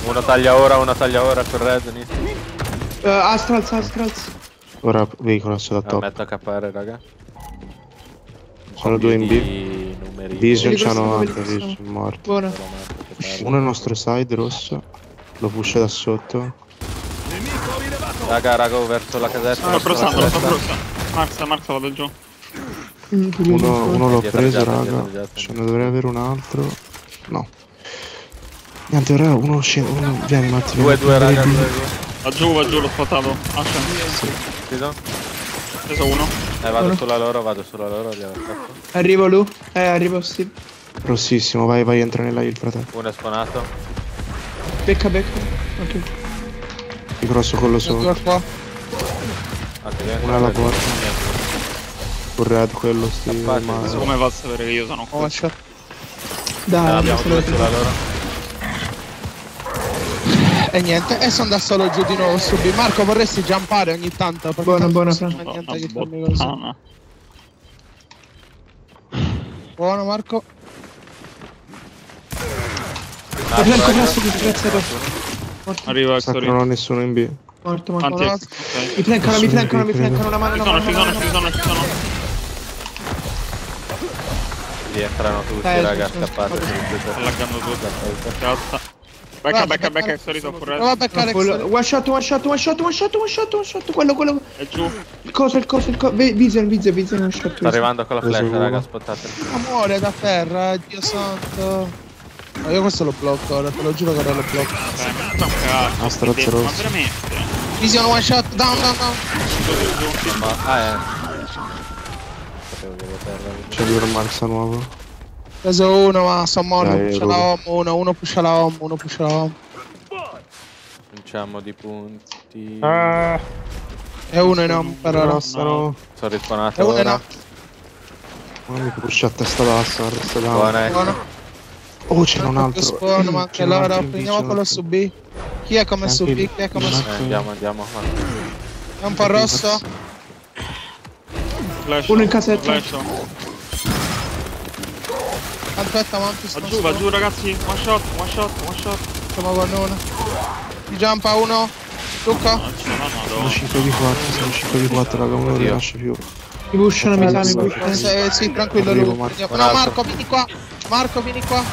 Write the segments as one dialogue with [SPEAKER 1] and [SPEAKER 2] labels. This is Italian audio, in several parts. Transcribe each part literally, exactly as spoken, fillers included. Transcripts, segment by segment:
[SPEAKER 1] Uno taglia ora, uno taglia ora con red.
[SPEAKER 2] Uh, Astrals, Astrals.
[SPEAKER 3] Ora veicolo da top.
[SPEAKER 1] Metto a cappare, raga.
[SPEAKER 3] Sono due in B.
[SPEAKER 1] Numeri.
[SPEAKER 3] Vision c'hanno anche Vision, morto.
[SPEAKER 2] Buona.
[SPEAKER 3] Uno è il nostro side rosso. Lo pusha da sotto.
[SPEAKER 1] Raga, raga, verso la casetta.
[SPEAKER 4] Sto processando, lo sto processando. Max, Max vado giù.
[SPEAKER 3] Uno, uno l'ho preso, raga. Ce ne dovrei avere un altro. No. Niente, ora uno scende. Uno... Vieni, Matti.
[SPEAKER 1] Due, due, raga. Due, due.
[SPEAKER 4] Va giù, va giù, l'ho spottato. Ascia.
[SPEAKER 1] Sì. Ho
[SPEAKER 4] preso uno.
[SPEAKER 1] Eh, vado uno. Sulla loro, vado sulla loro.
[SPEAKER 2] Arrivo lui. Eh, arrivo Steve.
[SPEAKER 3] Rossissimo, vai, vai, entra nella hill, fratello.
[SPEAKER 1] Uno è spawnato.
[SPEAKER 2] Becca, becca. Ok.
[SPEAKER 3] Ti crosso quello sotto.
[SPEAKER 4] Qua.
[SPEAKER 3] Una alla porta. Con red quello, Steve.
[SPEAKER 4] Come va a sapere che io sono qua?
[SPEAKER 2] Dai,
[SPEAKER 1] abbiamo due sulla loro.
[SPEAKER 4] E niente, e sono da solo giù di nuovo su B. Marco, vorresti jumpare ogni tanto?
[SPEAKER 2] Buona, buona,
[SPEAKER 4] non c'è niente che farmi così. Buono, Marco.
[SPEAKER 2] Ah, Franco, presto, disgraziato.
[SPEAKER 4] Arriva Exori.
[SPEAKER 3] Non ho nessuno in B.
[SPEAKER 2] Morto, morto.
[SPEAKER 4] Okay.
[SPEAKER 2] Mi flankano, mi flankano, mi flankano la mano.
[SPEAKER 4] Ci sono, ci sono, ci sono, ci sono.
[SPEAKER 1] Rientrano tutti,
[SPEAKER 2] eh,
[SPEAKER 1] raga,
[SPEAKER 2] sono
[SPEAKER 1] scappate.
[SPEAKER 4] Sto laggando tutto. Becca, becca, becca, Exori dopo red.
[SPEAKER 2] Prova a beccare Exori. One shot, one shot, one shot, one shot, one shot, one shot. Quello, quello.
[SPEAKER 4] È giù.
[SPEAKER 2] Il coso, il coso, il coso. Vision, vision, vision, one shot.
[SPEAKER 1] Sto arrivando con la flash, raga, aspettate.
[SPEAKER 4] Amore da terra, Dio santo. Ma io questo lo blocco, ora te lo giuro che ora lo blocco. Beh, ma cazzo,
[SPEAKER 3] Astrazzo rosso.
[SPEAKER 4] ma veramente? Vision one shot, down, down, down.
[SPEAKER 1] Ah, eh.
[SPEAKER 3] C'è di un Marxa nuovo.
[SPEAKER 4] Preso uno, ma sono morto,
[SPEAKER 3] Dai,
[SPEAKER 4] pusha la home, uno, uno pusha la home, uno pusha la home.
[SPEAKER 1] Vinciamo di punti.
[SPEAKER 3] Ah.
[SPEAKER 4] E uno in home per ora.
[SPEAKER 3] No.
[SPEAKER 1] Sono rispawnato
[SPEAKER 4] E uno in
[SPEAKER 1] ora.
[SPEAKER 4] home.
[SPEAKER 3] Ma mi pusha a testa bassa, resta da.
[SPEAKER 1] Buona,
[SPEAKER 4] Buono.
[SPEAKER 3] Oh, c'era un altro.
[SPEAKER 4] Spawn, ma anche loro, prendiamo quello su B. Chi è come su B? Chi è come su B?
[SPEAKER 1] Eh, andiamo, andiamo.
[SPEAKER 4] È un po' rosso. Flash.
[SPEAKER 2] Uno in casetta.
[SPEAKER 4] Aspetta, Monty, va giù, va giù ragazzi. One shot, one shot, one shot. Siamo con uno. Ti jumpa uno. Luca.
[SPEAKER 3] Sono cinque di quattro, sono cinque di quattro, raga, uno non rilascia più.
[SPEAKER 2] Mi pushano, mi sa, mi pushano.
[SPEAKER 4] Eh, sì, tranquillo lui. No, Marco, vieni qua. Marco, vieni qua.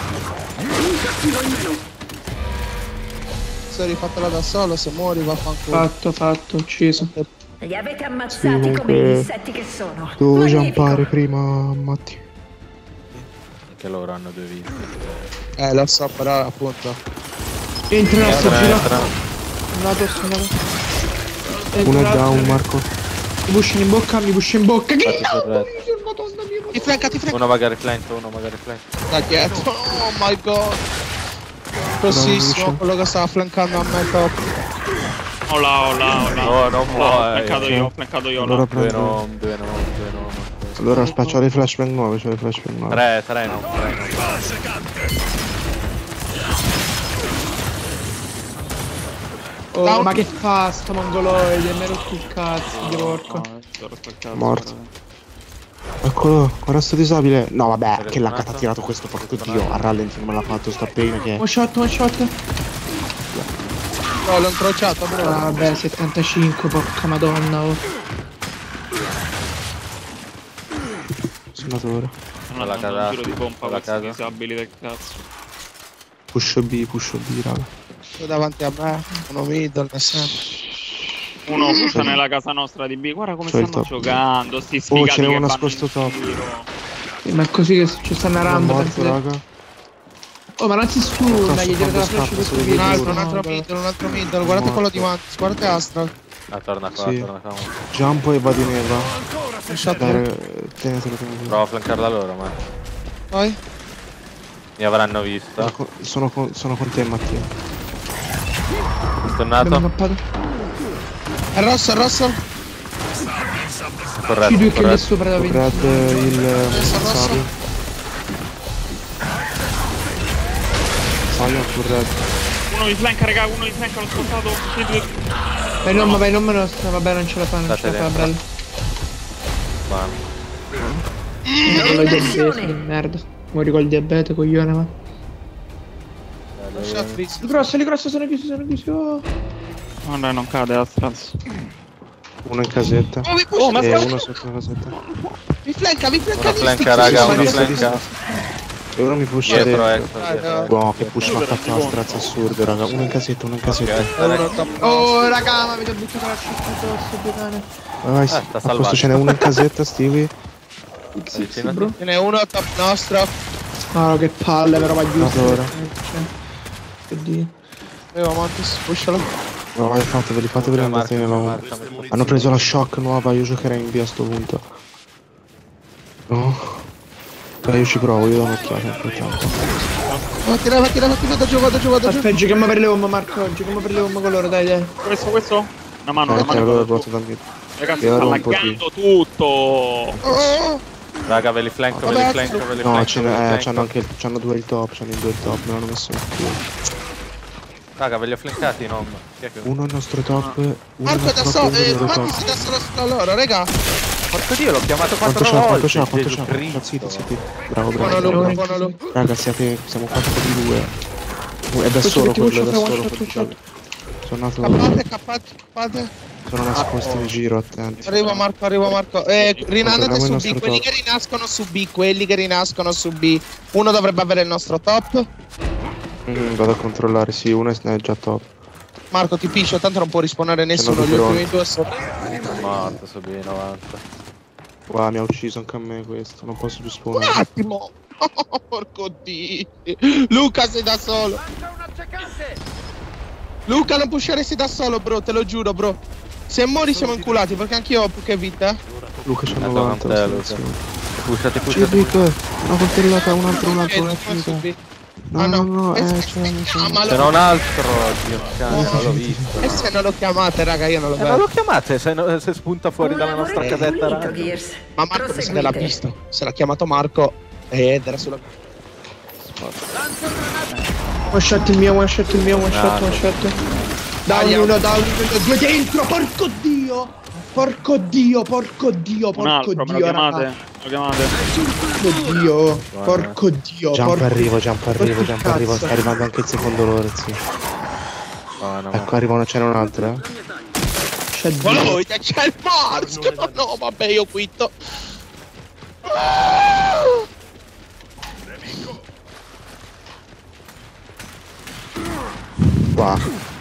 [SPEAKER 4] Sei rifatela da solo, se muori vaffanculo.
[SPEAKER 2] Fatto, fatto, ucciso.
[SPEAKER 5] Li avete ammazzati come gli insetti che sono.
[SPEAKER 3] Dovevo jumpare prima, Matti.
[SPEAKER 1] Anche loro hanno due vite.
[SPEAKER 4] Eh, lo so, però appunto.
[SPEAKER 2] Entra,
[SPEAKER 1] Entra,
[SPEAKER 2] gira.
[SPEAKER 1] entra.
[SPEAKER 2] Andato, sono andato.
[SPEAKER 3] Uno è down, Marco.
[SPEAKER 2] Mi pushano in bocca, mi pushano in bocca. Che
[SPEAKER 4] Ti flanca, ti flanca.
[SPEAKER 1] Uno magari flank, uno magari flank.
[SPEAKER 4] Da dietro. Oh my god. Grossissimo, quello che stava flankando a me top. Oh là, oh là, oh là.
[SPEAKER 1] No, non
[SPEAKER 4] Ho
[SPEAKER 1] muore.
[SPEAKER 4] flancato io, ho flancato io.
[SPEAKER 3] Allora
[SPEAKER 1] Due
[SPEAKER 3] prendo.
[SPEAKER 1] non, due non, due non.
[SPEAKER 3] Allora aspetta, c'ho le flashbang nuove, c'ho le flashbang nuove.
[SPEAKER 1] Tre, tre non, tre non.
[SPEAKER 2] Oh, ma che fa sto mongoloide? Mi ha rotto il cazzo, di porco.
[SPEAKER 3] Morto. Eccolo, ora sto disabile. No vabbè, che l'H ha tirato questo, porco dio. A rallenti non me l'ha fatto sta pena che.
[SPEAKER 2] One shot, one shot.
[SPEAKER 4] No, l'ho incrociato, bro.
[SPEAKER 2] Ah, vabbè, settantacinque, porca madonna. Oh.
[SPEAKER 3] Sono andato ora.
[SPEAKER 4] Non
[SPEAKER 1] Alla
[SPEAKER 4] hanno
[SPEAKER 1] casa,
[SPEAKER 4] un giro di pompa
[SPEAKER 1] alla
[SPEAKER 4] questi
[SPEAKER 1] casa.
[SPEAKER 4] disabili del cazzo.
[SPEAKER 3] Push B, push B, raga.
[SPEAKER 4] Sei davanti a me, uno middle, nel senso. Uno pusha nella casa nostra di B, guarda come
[SPEAKER 3] C'ho il
[SPEAKER 4] stanno
[SPEAKER 3] top.
[SPEAKER 4] giocando, sti
[SPEAKER 3] Oh,
[SPEAKER 4] sfigati
[SPEAKER 3] ce n'è
[SPEAKER 4] che
[SPEAKER 3] uno
[SPEAKER 4] vanno
[SPEAKER 3] nascosto
[SPEAKER 4] in
[SPEAKER 3] top.
[SPEAKER 4] giro.
[SPEAKER 2] Sì, ma è così che ci stanno
[SPEAKER 3] Sono
[SPEAKER 2] arando.
[SPEAKER 3] morto, raga.
[SPEAKER 2] Oh, ma non si stunna, gli tira la flash
[SPEAKER 3] scappa,
[SPEAKER 2] questo
[SPEAKER 3] se
[SPEAKER 2] video.
[SPEAKER 4] Un altro, un
[SPEAKER 2] No,
[SPEAKER 4] altro
[SPEAKER 2] beh.
[SPEAKER 4] middle, un altro middle, guardate quello di Mantis, guardate Astra.
[SPEAKER 1] Ah, torna qua,
[SPEAKER 3] Sì.
[SPEAKER 1] torna qua.
[SPEAKER 3] Jumpo e vado in Eva.
[SPEAKER 4] Un shot.
[SPEAKER 3] Dai, raga, tenetelo, tenetelo.
[SPEAKER 1] Provo a flancarla loro, ma
[SPEAKER 4] Poi?
[SPEAKER 1] mi avranno
[SPEAKER 3] Sono
[SPEAKER 1] visto.
[SPEAKER 3] con, sono con, sono con te, Mattia.
[SPEAKER 2] Abbiamo
[SPEAKER 1] Tornato.
[SPEAKER 2] cappato.
[SPEAKER 4] È rosso, è rosso.
[SPEAKER 1] Corretto,
[SPEAKER 2] Ci due kill
[SPEAKER 1] corretto.
[SPEAKER 2] sopra da venti.
[SPEAKER 3] Red il Savi. Savi sul Red.
[SPEAKER 4] Uno mi flanca, raga, uno mi flanca, l'ho spostato. Sì, due.
[SPEAKER 2] Vai, non, vai, non me lo sta, vabbè, non ce la fa, non ce la fa,
[SPEAKER 1] State
[SPEAKER 2] bello.
[SPEAKER 1] Ma
[SPEAKER 2] Con il diabete, che merda. Muori col diabete, coglione, ma.
[SPEAKER 4] C'è
[SPEAKER 1] vieni.
[SPEAKER 2] Li grosso, li grosso, sono chiusi, sono chiusi. Oh.
[SPEAKER 6] No, dai, non cade, Astraz.
[SPEAKER 3] Uno in casetta.
[SPEAKER 4] Oh, mi push,
[SPEAKER 6] Oh, ma
[SPEAKER 3] E
[SPEAKER 6] sta-
[SPEAKER 3] uno sotto la casetta.
[SPEAKER 4] mi flanca, mi flanca.
[SPEAKER 1] Una
[SPEAKER 4] lì,
[SPEAKER 1] flanca,
[SPEAKER 4] sti-
[SPEAKER 1] raga,
[SPEAKER 3] Sì,
[SPEAKER 1] una
[SPEAKER 3] sì, sì,
[SPEAKER 1] flanca.
[SPEAKER 3] E uno mi pusha
[SPEAKER 1] Dietro,
[SPEAKER 3] dentro.
[SPEAKER 1] ecco, dietro.
[SPEAKER 3] Wow, che push m'ha fatto una strazza assurdo, raga. Uno in casetta, uno in casetta.
[SPEAKER 1] Ok, stai lì.
[SPEAKER 2] Oh, raga, ma mi ho buttato la shot addosso, due cane.
[SPEAKER 3] Vai, vai,
[SPEAKER 1] sta
[SPEAKER 3] a posto
[SPEAKER 1] salvato.
[SPEAKER 3] ce n'è uno in casetta, Stewie.
[SPEAKER 2] X X,
[SPEAKER 1] Avvicinati.
[SPEAKER 2] bro.
[SPEAKER 4] Ce n'è uno top nostro.
[SPEAKER 2] Ah, che palle, però va giusto.
[SPEAKER 3] Adoro.
[SPEAKER 2] Che Dio.
[SPEAKER 4] Arriva Montis, pushalo.
[SPEAKER 3] No, vai, fateveli, fateveli,
[SPEAKER 1] Marca,
[SPEAKER 3] andatene ma
[SPEAKER 1] marca, marca.
[SPEAKER 3] hanno preso la shock nuova, io giocherei in B a sto punto. No? Beh, io ci provo, io do un'occhiata intanto.
[SPEAKER 4] Fatti là, fatti là, fatti là, vado giù, vado giù, vado giù.
[SPEAKER 2] Aspetta, giochiamo per le home, Marco. Giochiamo per le home con loro, dai, dai.
[SPEAKER 6] Questo, questo? Una mano, una
[SPEAKER 3] Eh, allora
[SPEAKER 6] mano.
[SPEAKER 3] porto da me.
[SPEAKER 6] Ragazzi,
[SPEAKER 3] Io
[SPEAKER 6] sta
[SPEAKER 3] ero un po'
[SPEAKER 6] laggando tutto.
[SPEAKER 4] Oh,
[SPEAKER 1] Raga, ve li flanco, ve li
[SPEAKER 4] Vabbè,
[SPEAKER 1] flanco, ve li
[SPEAKER 3] No,
[SPEAKER 1] flanco.
[SPEAKER 3] ce
[SPEAKER 1] ve li
[SPEAKER 3] n'è, eh,
[SPEAKER 1] flanco.
[SPEAKER 3] c'hanno anche, c'hanno due il top, c'hanno i due il top, me l'hanno messo in più.
[SPEAKER 1] Raga, ve li ho flankati, non. Chi è che...
[SPEAKER 3] Uno il nostro top, uno il
[SPEAKER 4] Marco da
[SPEAKER 3] nostro top,
[SPEAKER 4] solo,
[SPEAKER 3] uno il
[SPEAKER 4] eh,
[SPEAKER 3] loro
[SPEAKER 4] Montis
[SPEAKER 3] top.
[SPEAKER 4] da solo solo loro, raga.
[SPEAKER 1] Porco Dio, l'ho chiamato
[SPEAKER 3] Quanto
[SPEAKER 1] quattro
[SPEAKER 3] c'ha, quanto
[SPEAKER 1] volte.
[SPEAKER 3] c'ha, quanto
[SPEAKER 1] Gesù
[SPEAKER 3] c'ha?
[SPEAKER 1] Cristo.
[SPEAKER 3] Zitti, zitti. Bravo,
[SPEAKER 4] Buono
[SPEAKER 3] bravo,
[SPEAKER 4] Luca,
[SPEAKER 3] bravo.
[SPEAKER 4] buono Luca.
[SPEAKER 3] Raga, siete, siamo quattro di due. È da
[SPEAKER 2] Questo
[SPEAKER 3] solo
[SPEAKER 2] che ti
[SPEAKER 3] quello, è da
[SPEAKER 2] one
[SPEAKER 3] solo
[SPEAKER 2] shot, one shot.
[SPEAKER 3] quello. Sono nato,
[SPEAKER 4] Cappate, cappate, cappate.
[SPEAKER 3] sono nascosti in giro, attenti.
[SPEAKER 4] Arriva Marco, arriva Marco. Eh, rinandate
[SPEAKER 3] Controlliamo
[SPEAKER 4] su
[SPEAKER 3] il
[SPEAKER 4] B,
[SPEAKER 3] nostro
[SPEAKER 4] quelli
[SPEAKER 3] top.
[SPEAKER 4] che rinascono su B, quelli che rinascono su B. Uno dovrebbe avere il nostro top.
[SPEAKER 3] Mm, vado a controllare, sì, uno è già top.
[SPEAKER 4] Marco ti piscia, tanto non può risponere nessuno.
[SPEAKER 3] due
[SPEAKER 4] Gli ultimi
[SPEAKER 3] pronti.
[SPEAKER 4] due sono.
[SPEAKER 1] Morto, su B novanta.
[SPEAKER 3] Qua mi ha ucciso anche a me questo, non posso più
[SPEAKER 4] Un
[SPEAKER 3] spawnare.
[SPEAKER 4] attimo. Oh, porco Dio. Luca sei da solo. Luca non pusheresti da solo, bro, te lo giuro, bro. Se muori siamo inculati, perché anch'io ho più che vita.
[SPEAKER 3] Luca c'ha
[SPEAKER 1] Guarda
[SPEAKER 3] novanta,
[SPEAKER 1] con te,
[SPEAKER 3] lo
[SPEAKER 1] Luca.
[SPEAKER 3] silenzio.
[SPEAKER 1] Pushati,
[SPEAKER 3] C'è
[SPEAKER 1] pushati.
[SPEAKER 3] Rick, una coltellata, un altro, un altro, non è
[SPEAKER 4] Eh, poi su
[SPEAKER 3] finita.
[SPEAKER 4] B.
[SPEAKER 3] No,
[SPEAKER 4] Ah,
[SPEAKER 3] no, no,
[SPEAKER 4] Eh,
[SPEAKER 3] eh,
[SPEAKER 4] se-
[SPEAKER 3] c'è, c'è.
[SPEAKER 4] chiamalo.
[SPEAKER 1] C'era un altro, Dio santo, non l'ho visto.
[SPEAKER 4] E se non lo chiamate, raga, io non lo
[SPEAKER 1] Eh, ma
[SPEAKER 4] vedo.
[SPEAKER 1] lo chiamate se, no- se spunta fuori
[SPEAKER 5] Un
[SPEAKER 1] dalla
[SPEAKER 5] lavoro
[SPEAKER 1] nostra casetta
[SPEAKER 5] pulito,
[SPEAKER 1] raga.
[SPEAKER 5] Gears.
[SPEAKER 4] Ma Marco mi sa che l'ha
[SPEAKER 5] Proseguite.
[SPEAKER 4] visto. Se l'ha chiamato Marco ed era sulla.
[SPEAKER 2] One shot il mio, one shot il mio, one shot,
[SPEAKER 1] No,
[SPEAKER 2] one shot. Down
[SPEAKER 4] Andiamo.
[SPEAKER 2] uno, down uno, due dentro, porco Dio! Porco Dio, porco Dio,
[SPEAKER 6] Un
[SPEAKER 2] porco
[SPEAKER 6] altro, me lo
[SPEAKER 2] Dio,
[SPEAKER 6] chiamate?
[SPEAKER 2] raga.
[SPEAKER 6] Me lo chiamate?
[SPEAKER 2] Porco Dio, porco Dio,
[SPEAKER 3] Jump
[SPEAKER 2] porco
[SPEAKER 3] arrivo, jump arrivo,
[SPEAKER 2] porco
[SPEAKER 3] jump arrivo,
[SPEAKER 2] cazzo.
[SPEAKER 3] sta arrivando anche il secondo loro, sì.
[SPEAKER 1] Oh, no,
[SPEAKER 3] Ecco, arriva una, c'era un'altra, eh.
[SPEAKER 2] C'è
[SPEAKER 4] Ma
[SPEAKER 2] Dio.
[SPEAKER 4] lui, c'è il Mars! No, vabbè, io quitto.
[SPEAKER 3] Qua.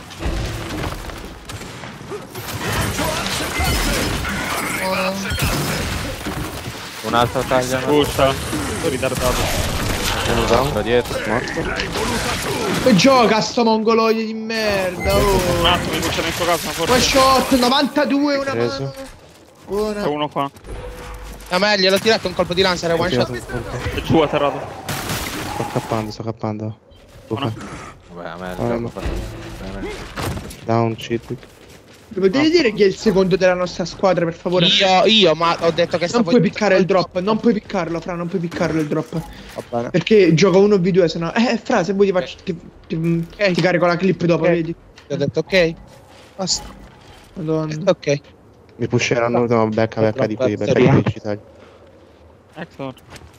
[SPEAKER 1] un altro tagliano.
[SPEAKER 6] Pusha. Sono ritardato.
[SPEAKER 1] Un altro dietro.
[SPEAKER 2] E gioca sto mongoloide di merda,
[SPEAKER 6] Un
[SPEAKER 2] oh.
[SPEAKER 6] attimo, mi pushano in suo caso,
[SPEAKER 2] One
[SPEAKER 6] forse.
[SPEAKER 2] shot, novantadue, una
[SPEAKER 3] Preso.
[SPEAKER 2] mano. Buona.
[SPEAKER 6] C'è uno qua.
[SPEAKER 4] A me gliel'ho tirato un colpo di lanza, era
[SPEAKER 3] Ho
[SPEAKER 4] one
[SPEAKER 3] tirato
[SPEAKER 4] shot.
[SPEAKER 3] un colpo.
[SPEAKER 6] È giù, atterrato.
[SPEAKER 3] Sto cappando, sto cappando. Luca.
[SPEAKER 1] Vabbè, a me il
[SPEAKER 3] Ah,
[SPEAKER 1] gioco
[SPEAKER 3] no.
[SPEAKER 1] fa bene.
[SPEAKER 3] Down, cheat.
[SPEAKER 2] Mi potete dire chi è il secondo della nostra squadra, per favore?
[SPEAKER 4] Io, io, ma ho detto che
[SPEAKER 2] Non
[SPEAKER 4] stavo.
[SPEAKER 2] puoi piccare il drop, non puoi piccarlo, Fra, non puoi piccarlo il drop.
[SPEAKER 4] Va bene.
[SPEAKER 2] Perché gioca uno v due, sennò. Eh, Fra, se vuoi ti faccio. Ti, ti,
[SPEAKER 4] Ok.
[SPEAKER 2] ti carico la clip dopo,
[SPEAKER 4] Ok.
[SPEAKER 2] vedi?
[SPEAKER 4] Ti ho detto ok. Basta.
[SPEAKER 2] Madonna.
[SPEAKER 4] Ok.
[SPEAKER 3] Mi pusheranno, no, becca, becca di qui, becca di
[SPEAKER 4] Serio?
[SPEAKER 3] qui, ci tagli.
[SPEAKER 6] Hector.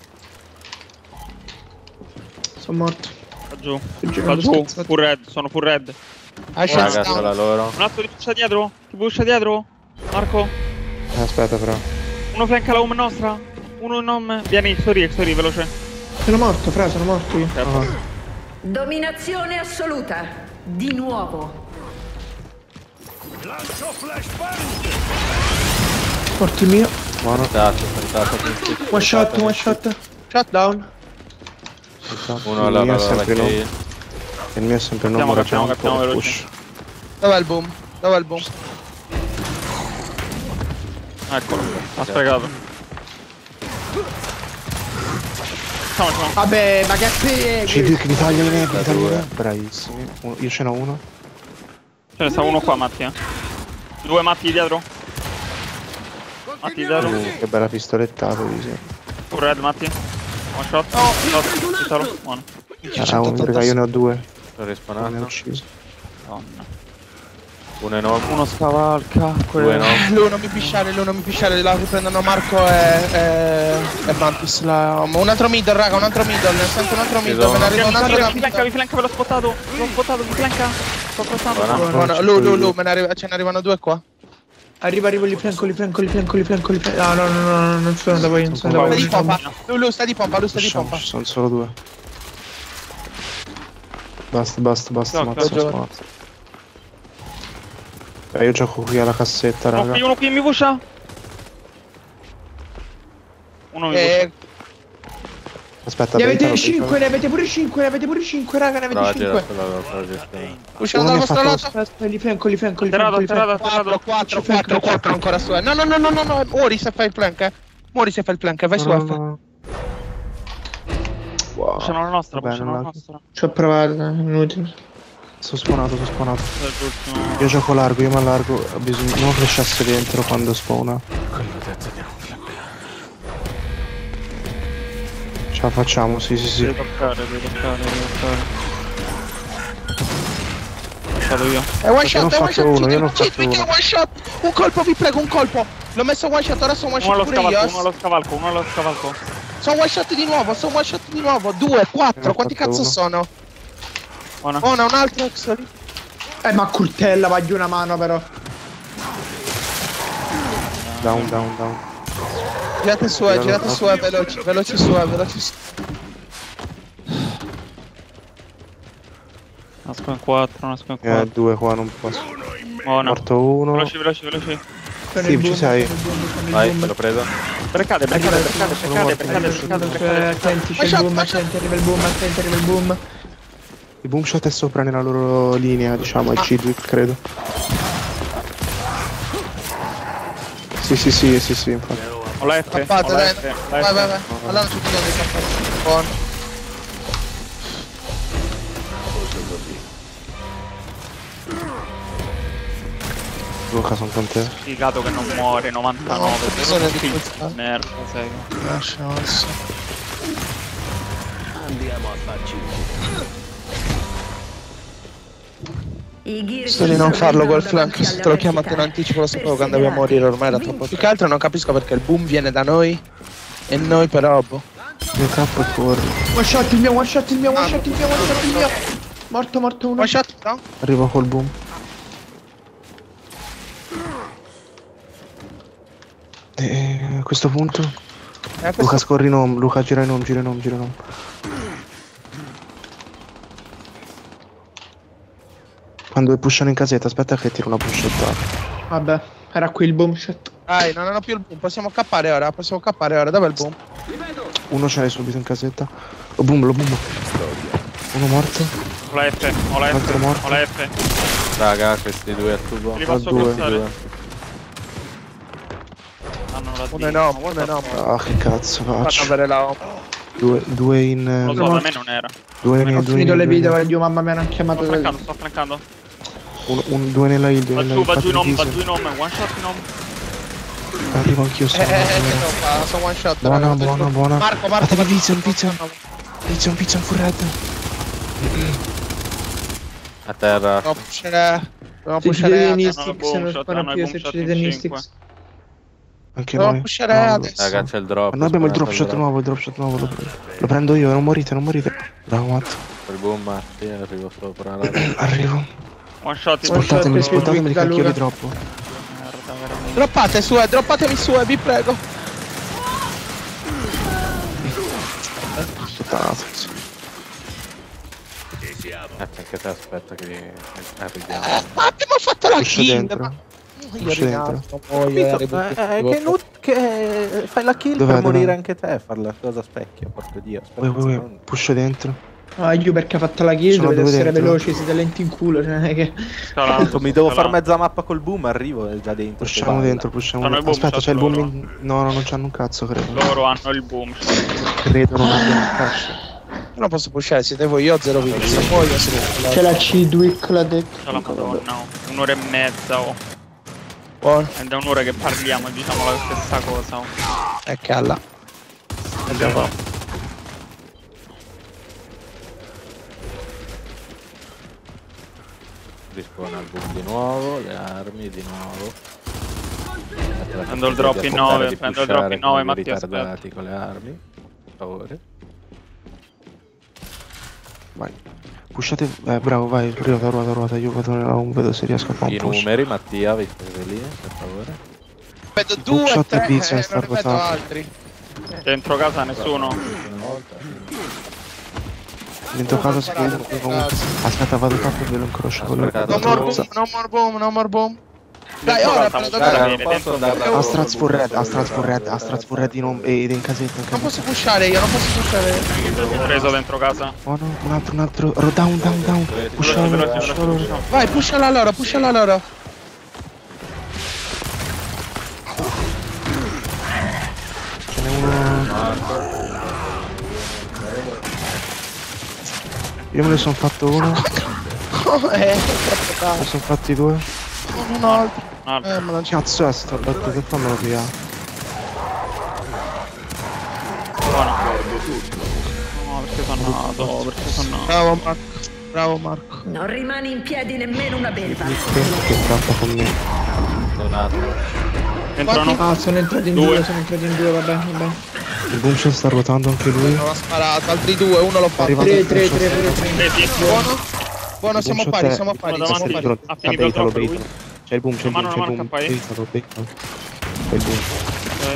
[SPEAKER 2] Sono morto.
[SPEAKER 6] Va giù.
[SPEAKER 2] Sto
[SPEAKER 6] Va
[SPEAKER 2] giocando
[SPEAKER 6] giù.
[SPEAKER 2] schizzato.
[SPEAKER 6] Full red, sono full red.
[SPEAKER 4] Hai chance
[SPEAKER 1] Raga,
[SPEAKER 4] down.
[SPEAKER 1] la loro.
[SPEAKER 6] Un altro ti pusha dietro. Ti pusha dietro. Marco.
[SPEAKER 3] Eh, aspetta però.
[SPEAKER 6] Uno flanca la home nostra. Uno in home. Vieni, Xori, Xori, veloce.
[SPEAKER 2] Sono morto, Fra, sono morto io.
[SPEAKER 3] Ah,
[SPEAKER 5] Dominazione assoluta. Di nuovo.
[SPEAKER 2] Morto il mio.
[SPEAKER 3] buono.
[SPEAKER 1] Esatto, tentato.
[SPEAKER 2] One shot, one shot. Shot down.
[SPEAKER 1] Uno
[SPEAKER 3] il
[SPEAKER 1] la
[SPEAKER 3] mio è
[SPEAKER 1] la
[SPEAKER 3] sempre no.
[SPEAKER 1] kill.
[SPEAKER 3] Il mio è sempre no,
[SPEAKER 6] Capiamo,
[SPEAKER 3] ora
[SPEAKER 6] capiamo,
[SPEAKER 3] jump,
[SPEAKER 6] capiamo veloce.
[SPEAKER 3] push.
[SPEAKER 4] Dov'è il boom? Dov'è il boom?
[SPEAKER 6] Eccolo. Ha sprecato. Facciamo, facciamo.
[SPEAKER 2] Vabbè, ma che pieghi.
[SPEAKER 3] Ci dico che mi taglia le nebbie, mi taglia le nebbie. Bravissimi. Uno- Io ce n'ho uno.
[SPEAKER 6] Ce ne sta uno qua, Matti. Eh. Due Matti dietro. Matti dietro.
[SPEAKER 3] Uh, che bella pistolettata, dice.
[SPEAKER 6] Full red, Matti. One shot. No, shot. Titolo. Buono.
[SPEAKER 3] Ah, un raga, io ne ho due.
[SPEAKER 1] Sono
[SPEAKER 3] Mi ha
[SPEAKER 1] respawnato.
[SPEAKER 3] ucciso.
[SPEAKER 6] Madonna.
[SPEAKER 1] Uno enorme.
[SPEAKER 6] Uno scavalca.
[SPEAKER 1] Due enorme.
[SPEAKER 4] Lui non mi pisciare, lui non mi pisciare, là riprendono Marco e, e, e Mantis. La... Un altro middle, raga, un altro middle, nel senso un altro middle, me ne arriva un altro da
[SPEAKER 6] Mi flanca, mi flanca, ve l'ho spottato. L'ho spottato, mi flanca. Sto crossando.
[SPEAKER 4] Buono, lui, lui, lui, me ne arriva, ce ne arrivano due qua.
[SPEAKER 2] Arriva, arrivo, li flanco, li flanco, li flanco, li flanco, li flanco. No, no, no, no, no, non sono da voi, non sono da
[SPEAKER 4] Sta
[SPEAKER 2] voi.
[SPEAKER 4] di pompa, lui, lui sta di pompa, lui sta di
[SPEAKER 3] Lasciamo,
[SPEAKER 4] pompa.
[SPEAKER 3] ci sono solo due. Basta, basta, basta,
[SPEAKER 6] No,
[SPEAKER 3] mazza,
[SPEAKER 4] gioco.
[SPEAKER 3] mazza. Eh, io gioco qui alla cassetta,
[SPEAKER 6] Uno
[SPEAKER 3] raga.
[SPEAKER 6] qui, uno qui mi pusha. Uno mi pusha.
[SPEAKER 4] E...
[SPEAKER 3] Aspetta,
[SPEAKER 2] Ne avete
[SPEAKER 3] aspetta,
[SPEAKER 2] cinque, ne avete pure cinque, ne avete pure cinque, raga, ne avete
[SPEAKER 1] Prova a girare
[SPEAKER 2] cinque.
[SPEAKER 1] sulla prova a girare.
[SPEAKER 4] Usciamo
[SPEAKER 3] Uno
[SPEAKER 4] dal
[SPEAKER 3] mi ha
[SPEAKER 4] vostro
[SPEAKER 3] fatto-
[SPEAKER 4] lato.
[SPEAKER 2] Aspetta, li flanco, li flanco, li
[SPEAKER 6] Atterrato,
[SPEAKER 2] flanco, li flanco.
[SPEAKER 6] atterrato,
[SPEAKER 4] quattro,
[SPEAKER 6] atterrato.
[SPEAKER 4] quattro, quattro, quattro ancora su E. No, no, no, no, no, no, muori se fai il flank, eh. Muori se fai il flank, vai su
[SPEAKER 3] No, no,
[SPEAKER 4] F.
[SPEAKER 3] no. Wow.
[SPEAKER 6] Pushano la nostra,
[SPEAKER 3] Vabbè,
[SPEAKER 6] pushano la
[SPEAKER 3] non la-
[SPEAKER 6] nostra.
[SPEAKER 2] Ci ho provato, è inutile.
[SPEAKER 3] Sono spawnato, sono spawnato.
[SPEAKER 6] L'ultimo.
[SPEAKER 3] Io gioco largo, io mi allargo. Ho bisogno non flashasse dentro quando spawna. Ce la facciamo, sì, sì, sì.
[SPEAKER 6] Devi toccare, devi toccare, devi toccare. Lasciato io.
[SPEAKER 4] È one
[SPEAKER 3] Io
[SPEAKER 4] shot,
[SPEAKER 3] ne ho
[SPEAKER 4] è one
[SPEAKER 3] fatto uno,
[SPEAKER 4] shot,
[SPEAKER 3] io ne ho
[SPEAKER 4] cheat,
[SPEAKER 3] fatto
[SPEAKER 4] cheat,
[SPEAKER 3] uno.
[SPEAKER 4] one shot. Un colpo, vi prego, un colpo. L'ho messo one shot, ora sono one
[SPEAKER 6] Uno
[SPEAKER 4] shot
[SPEAKER 6] allo
[SPEAKER 4] pure io.
[SPEAKER 6] scavalco, uno allo scavalco, uno allo scavalco.
[SPEAKER 4] Sono one shot di nuovo, sono one shot di nuovo. Due, quattro,
[SPEAKER 3] Ne ho
[SPEAKER 4] quanti
[SPEAKER 3] fatto
[SPEAKER 4] cazzo
[SPEAKER 3] uno.
[SPEAKER 4] sono?
[SPEAKER 6] Buona.
[SPEAKER 4] Buona, un altro extra lì.
[SPEAKER 2] Eh, ma curtella, va giù una mano però.
[SPEAKER 3] Down, down, down.
[SPEAKER 4] Girate su, eh, girate su, eh, veloci, veloci su, eh, veloci su.
[SPEAKER 6] Nasco in quattro, nasco in
[SPEAKER 3] Eh,
[SPEAKER 6] quattro.
[SPEAKER 3] due qua, non posso.
[SPEAKER 6] Buona.
[SPEAKER 3] Morto uno.
[SPEAKER 6] Veloci, veloci, veloci.
[SPEAKER 2] Con
[SPEAKER 3] Sì,
[SPEAKER 2] il
[SPEAKER 3] ci
[SPEAKER 2] boom,
[SPEAKER 3] sei.
[SPEAKER 2] con il boom, con il
[SPEAKER 1] Vai,
[SPEAKER 2] boom.
[SPEAKER 1] me l'ho preso.
[SPEAKER 6] Breccate, breccate, breccate, breccate, breccate, breccate,
[SPEAKER 2] Eh,
[SPEAKER 6] breccate.
[SPEAKER 2] Attenti, c'è il boom, attenti, arriva il boom, attenti, arriva il boom.
[SPEAKER 3] Il boom shot è sopra nella loro linea, diciamo, è Chidwick, credo. Sì, sì, sì, sì, sì, infatti.
[SPEAKER 6] Ho la F, ho
[SPEAKER 4] Tappate,
[SPEAKER 6] la
[SPEAKER 4] dai.
[SPEAKER 6] F, la
[SPEAKER 4] Vai,
[SPEAKER 6] F.
[SPEAKER 4] vai, vai. Allora non ci bisogno di tappare. Buono.
[SPEAKER 3] Luca, sono con te.
[SPEAKER 6] Figato che non muore, novantanove.
[SPEAKER 4] No, non bisogna di
[SPEAKER 6] Figlio
[SPEAKER 4] questa.
[SPEAKER 6] di merda, sei.
[SPEAKER 4] Lascia, lascia.
[SPEAKER 5] Sto
[SPEAKER 4] di non farlo quel flank, se te lo chiamate in anticipo lo sapevo che andavi a morire, ormai era troppo. Più che altro non capisco perché il boom viene da noi e noi però boh.
[SPEAKER 3] Il capo corre.
[SPEAKER 2] One shot, il mio, one shot, il mio, one shot, il mio, one shot, il mio. Morto, morto uno.
[SPEAKER 4] One shot, no?
[SPEAKER 3] Arrivo col boom. E a questo punto
[SPEAKER 4] Eh,
[SPEAKER 3] Luca
[SPEAKER 4] questo...
[SPEAKER 3] scorri in home, Luca gira in home, gira in home, gira in home. Quando pushano in casetta, aspetta che tiro una pushettata.
[SPEAKER 2] Vabbè, era qui il boom shot.
[SPEAKER 4] Dai, non hanno più il boom, possiamo cappare ora, possiamo cappare ora, dov'è il boom?
[SPEAKER 3] Uno ce l'hai subito in casetta. Oh boom, lo boom. Uno morto.
[SPEAKER 6] Ho la F, ho la
[SPEAKER 3] Altro
[SPEAKER 6] F,
[SPEAKER 3] morto.
[SPEAKER 6] ho la F.
[SPEAKER 1] Raga, questi due al tubo.
[SPEAKER 6] Li posso
[SPEAKER 3] due,
[SPEAKER 6] crossare?
[SPEAKER 1] Due.
[SPEAKER 6] Hanno la D.
[SPEAKER 4] Uno è no,
[SPEAKER 6] Ma
[SPEAKER 4] uno
[SPEAKER 6] guarda
[SPEAKER 4] è no.
[SPEAKER 6] qua.
[SPEAKER 3] Ah, che cazzo
[SPEAKER 4] Faccio
[SPEAKER 3] faccio?
[SPEAKER 4] avere la home.
[SPEAKER 3] Due, due in...
[SPEAKER 6] Lo
[SPEAKER 3] eh,
[SPEAKER 6] so, da me non era.
[SPEAKER 3] Due
[SPEAKER 2] Ho
[SPEAKER 3] nei, due
[SPEAKER 2] finito
[SPEAKER 3] nei,
[SPEAKER 2] le
[SPEAKER 3] due
[SPEAKER 2] video,
[SPEAKER 3] nei-
[SPEAKER 2] oddio, mamma mia, mi hanno chiamato
[SPEAKER 6] Sto
[SPEAKER 2] da...
[SPEAKER 6] flankando, sto flankando.
[SPEAKER 3] un, un, due nella hill, due
[SPEAKER 6] Va
[SPEAKER 3] nella
[SPEAKER 6] giù,
[SPEAKER 3] hill.
[SPEAKER 6] va giù in home, va
[SPEAKER 3] fate
[SPEAKER 6] giù in home. One shot in home.
[SPEAKER 3] vision. Arrivo anch'io,
[SPEAKER 4] Eh,
[SPEAKER 3] sono...
[SPEAKER 4] eh, eh, che troppa, sono one shot.
[SPEAKER 3] Buona,
[SPEAKER 4] raga,
[SPEAKER 3] buona,
[SPEAKER 4] tutto-
[SPEAKER 3] buona.
[SPEAKER 4] Marco, Marco,
[SPEAKER 3] Fatevi
[SPEAKER 4] Marco.
[SPEAKER 3] vision, vision. Vision, vision, full red.
[SPEAKER 1] A terra.
[SPEAKER 4] No, pushere... Dobbiamo
[SPEAKER 2] Se ci
[SPEAKER 4] pushere
[SPEAKER 2] dei
[SPEAKER 4] adesso.
[SPEAKER 6] no,
[SPEAKER 2] Nistix,
[SPEAKER 6] boom
[SPEAKER 2] non
[SPEAKER 6] shot,
[SPEAKER 2] spara
[SPEAKER 6] hanno i
[SPEAKER 2] più,
[SPEAKER 6] boom
[SPEAKER 2] se
[SPEAKER 6] shot
[SPEAKER 2] ci
[SPEAKER 6] in
[SPEAKER 2] dei
[SPEAKER 6] cinque.
[SPEAKER 2] Nistix.
[SPEAKER 3] Anche
[SPEAKER 4] Dobbiamo
[SPEAKER 3] noi.
[SPEAKER 4] pushere
[SPEAKER 3] No,
[SPEAKER 4] adesso.
[SPEAKER 1] Raga, c'è il drop.
[SPEAKER 3] noi abbiamo il drop
[SPEAKER 1] spawnato
[SPEAKER 3] shot nuovo, il drop shot nuovo. Lo, lo prendo io, non morite, non morite. Bravo, matto.
[SPEAKER 1] Il boom, Matti, arrivo sopra. Raga.
[SPEAKER 3] Arrivo.
[SPEAKER 6] One shot in
[SPEAKER 2] One shot,
[SPEAKER 3] Sportatemi,
[SPEAKER 2] più
[SPEAKER 3] sportatemi
[SPEAKER 2] quick
[SPEAKER 3] che
[SPEAKER 2] da
[SPEAKER 3] anch'io li
[SPEAKER 2] Luca.
[SPEAKER 3] droppo.
[SPEAKER 6] merda, veramente.
[SPEAKER 4] Droppate su, eh, droppatemi su, eh, vi prego.
[SPEAKER 3] Puttanato.
[SPEAKER 1] Eh, anche te aspetta che eh, arriviamo.
[SPEAKER 4] Eh, ma abbiamo fatto la
[SPEAKER 3] Pusha
[SPEAKER 4] kill.
[SPEAKER 3] dentro.
[SPEAKER 4] Ma... Io
[SPEAKER 3] Pusha
[SPEAKER 4] rinalzo,
[SPEAKER 3] dentro.
[SPEAKER 4] muoio, eh,
[SPEAKER 1] Capito? Eh, eh, che, nut- che fai la kill
[SPEAKER 3] Dov'è,
[SPEAKER 1] per morire
[SPEAKER 3] dov'è?
[SPEAKER 1] anche te, far la cosa specchia, porco dio. Aspetta
[SPEAKER 3] Ui,
[SPEAKER 1] un
[SPEAKER 3] ui, ui.
[SPEAKER 1] secondo.
[SPEAKER 3] Pusho dentro.
[SPEAKER 2] Ah, io perché ha fatto la kill,
[SPEAKER 3] Sono
[SPEAKER 2] dovete
[SPEAKER 3] due
[SPEAKER 2] essere
[SPEAKER 3] dentro.
[SPEAKER 2] veloci, siete lenti in culo, cioè non è che...
[SPEAKER 6] Scalando,
[SPEAKER 1] Appunto, mi devo
[SPEAKER 6] scalando.
[SPEAKER 1] far mezza mappa col boom, arrivo è già dentro. che
[SPEAKER 3] Pushiamo
[SPEAKER 1] balla.
[SPEAKER 3] dentro, pushiamo
[SPEAKER 6] Hanno il
[SPEAKER 3] dentro.
[SPEAKER 6] boom
[SPEAKER 3] Aspetta,
[SPEAKER 6] shot
[SPEAKER 3] c'è il boom
[SPEAKER 6] loro.
[SPEAKER 3] in... No, no, non c'hanno un cazzo, credo.
[SPEAKER 6] Loro hanno il boom shot.
[SPEAKER 3] Credo non abbiano un cazzo.
[SPEAKER 4] Non posso pushare, siete voi, io ho zero video. Se muoio, se
[SPEAKER 2] C'è la Chidwick, l'ha detto.
[SPEAKER 6] C'è la madonna, oh. Un'ora e mezza, oh.
[SPEAKER 4] Buono.
[SPEAKER 6] Ed è un'ora che parliamo e diciamo la stessa cosa, oh.
[SPEAKER 4] E calla.
[SPEAKER 6] Andiamo.
[SPEAKER 1] Rispone al boom di nuovo, le armi di nuovo.
[SPEAKER 6] Prendo il drop in nove, prendo il drop in nove, Mattia,
[SPEAKER 1] ritardati con le armi, per favore.
[SPEAKER 3] Vai. Pushate, eh bravo, vai, ruota, ruota, ruota, io vado nella home, vedo se riesco a fare
[SPEAKER 1] I
[SPEAKER 3] un push.
[SPEAKER 1] numeri, Mattia, vi prendete lì, per favore.
[SPEAKER 4] Vedo due,
[SPEAKER 3] Shot
[SPEAKER 4] tre,
[SPEAKER 3] e Bizio
[SPEAKER 4] eh,
[SPEAKER 3] sta
[SPEAKER 4] non ne vedo
[SPEAKER 3] ruotando.
[SPEAKER 4] altri.
[SPEAKER 6] Dentro casa nessuno.
[SPEAKER 1] Una volta.
[SPEAKER 3] Dentro casa si vede comunque. Aspetta, vado tappo e ve lo incrocio con le
[SPEAKER 1] Aspetta,
[SPEAKER 4] No more
[SPEAKER 1] Cosa?
[SPEAKER 4] boom, no more boom, no more boom. Dai,
[SPEAKER 6] Dentro
[SPEAKER 4] ora
[SPEAKER 6] casa,
[SPEAKER 4] prendo
[SPEAKER 6] guarda
[SPEAKER 1] Raga,
[SPEAKER 4] da...
[SPEAKER 6] bene,
[SPEAKER 1] non posso
[SPEAKER 6] dentro
[SPEAKER 1] andare da
[SPEAKER 3] Astraz full red, Astraz full red, Astraz full red in home ed in casetta in
[SPEAKER 4] Non
[SPEAKER 3] casetta.
[SPEAKER 4] posso pushare io, non posso pushare.
[SPEAKER 6] preso dentro casa.
[SPEAKER 3] Oh no, un altro, un altro. Ro- Down, down, down. Pushalo,
[SPEAKER 6] Veloce, veloce,
[SPEAKER 3] pushalo.
[SPEAKER 6] veloce.
[SPEAKER 4] Vai, pushala loro, pushala loro.
[SPEAKER 3] Ce n'è uno. Io me ne sono fatto uno, me
[SPEAKER 4] Eh, troppo tardi.
[SPEAKER 3] ne sono fatti due.
[SPEAKER 4] Un altro.
[SPEAKER 6] Ah,
[SPEAKER 4] Eh, ma non c'è.
[SPEAKER 3] Cazzo è sto detto che fammelo via.
[SPEAKER 6] buono. No, perché sono nato, perché sono nato.
[SPEAKER 4] Bravo Marco, bravo Marco.
[SPEAKER 5] Non rimani in piedi nemmeno una belva.
[SPEAKER 3] Che tratta con me.
[SPEAKER 1] Donato.
[SPEAKER 6] Entrano.
[SPEAKER 2] Ah, sono entrati in
[SPEAKER 6] Due.
[SPEAKER 2] due, sono entrati in due, vabbè, vabbè.
[SPEAKER 3] Il boom shot sta ruotando anche lui.
[SPEAKER 4] Non ho sparato, altri due, uno l'ho fatto.
[SPEAKER 3] Arriva-
[SPEAKER 2] tre, tre, tre, tre, tre.
[SPEAKER 6] Vedi?
[SPEAKER 4] Buono? Buono, siamo
[SPEAKER 3] shot
[SPEAKER 4] pari,
[SPEAKER 3] è-
[SPEAKER 4] siamo pari,
[SPEAKER 6] Sono
[SPEAKER 4] siamo
[SPEAKER 6] davanti.
[SPEAKER 4] pari.
[SPEAKER 6] Ha finito il drop lui.
[SPEAKER 3] C'è il boom, c'è il
[SPEAKER 6] Mano,
[SPEAKER 3] boom, c'è il
[SPEAKER 6] mano,
[SPEAKER 3] boom.
[SPEAKER 6] K I.
[SPEAKER 3] Beitalo, beitalo. C'è il boom.
[SPEAKER 6] Ok.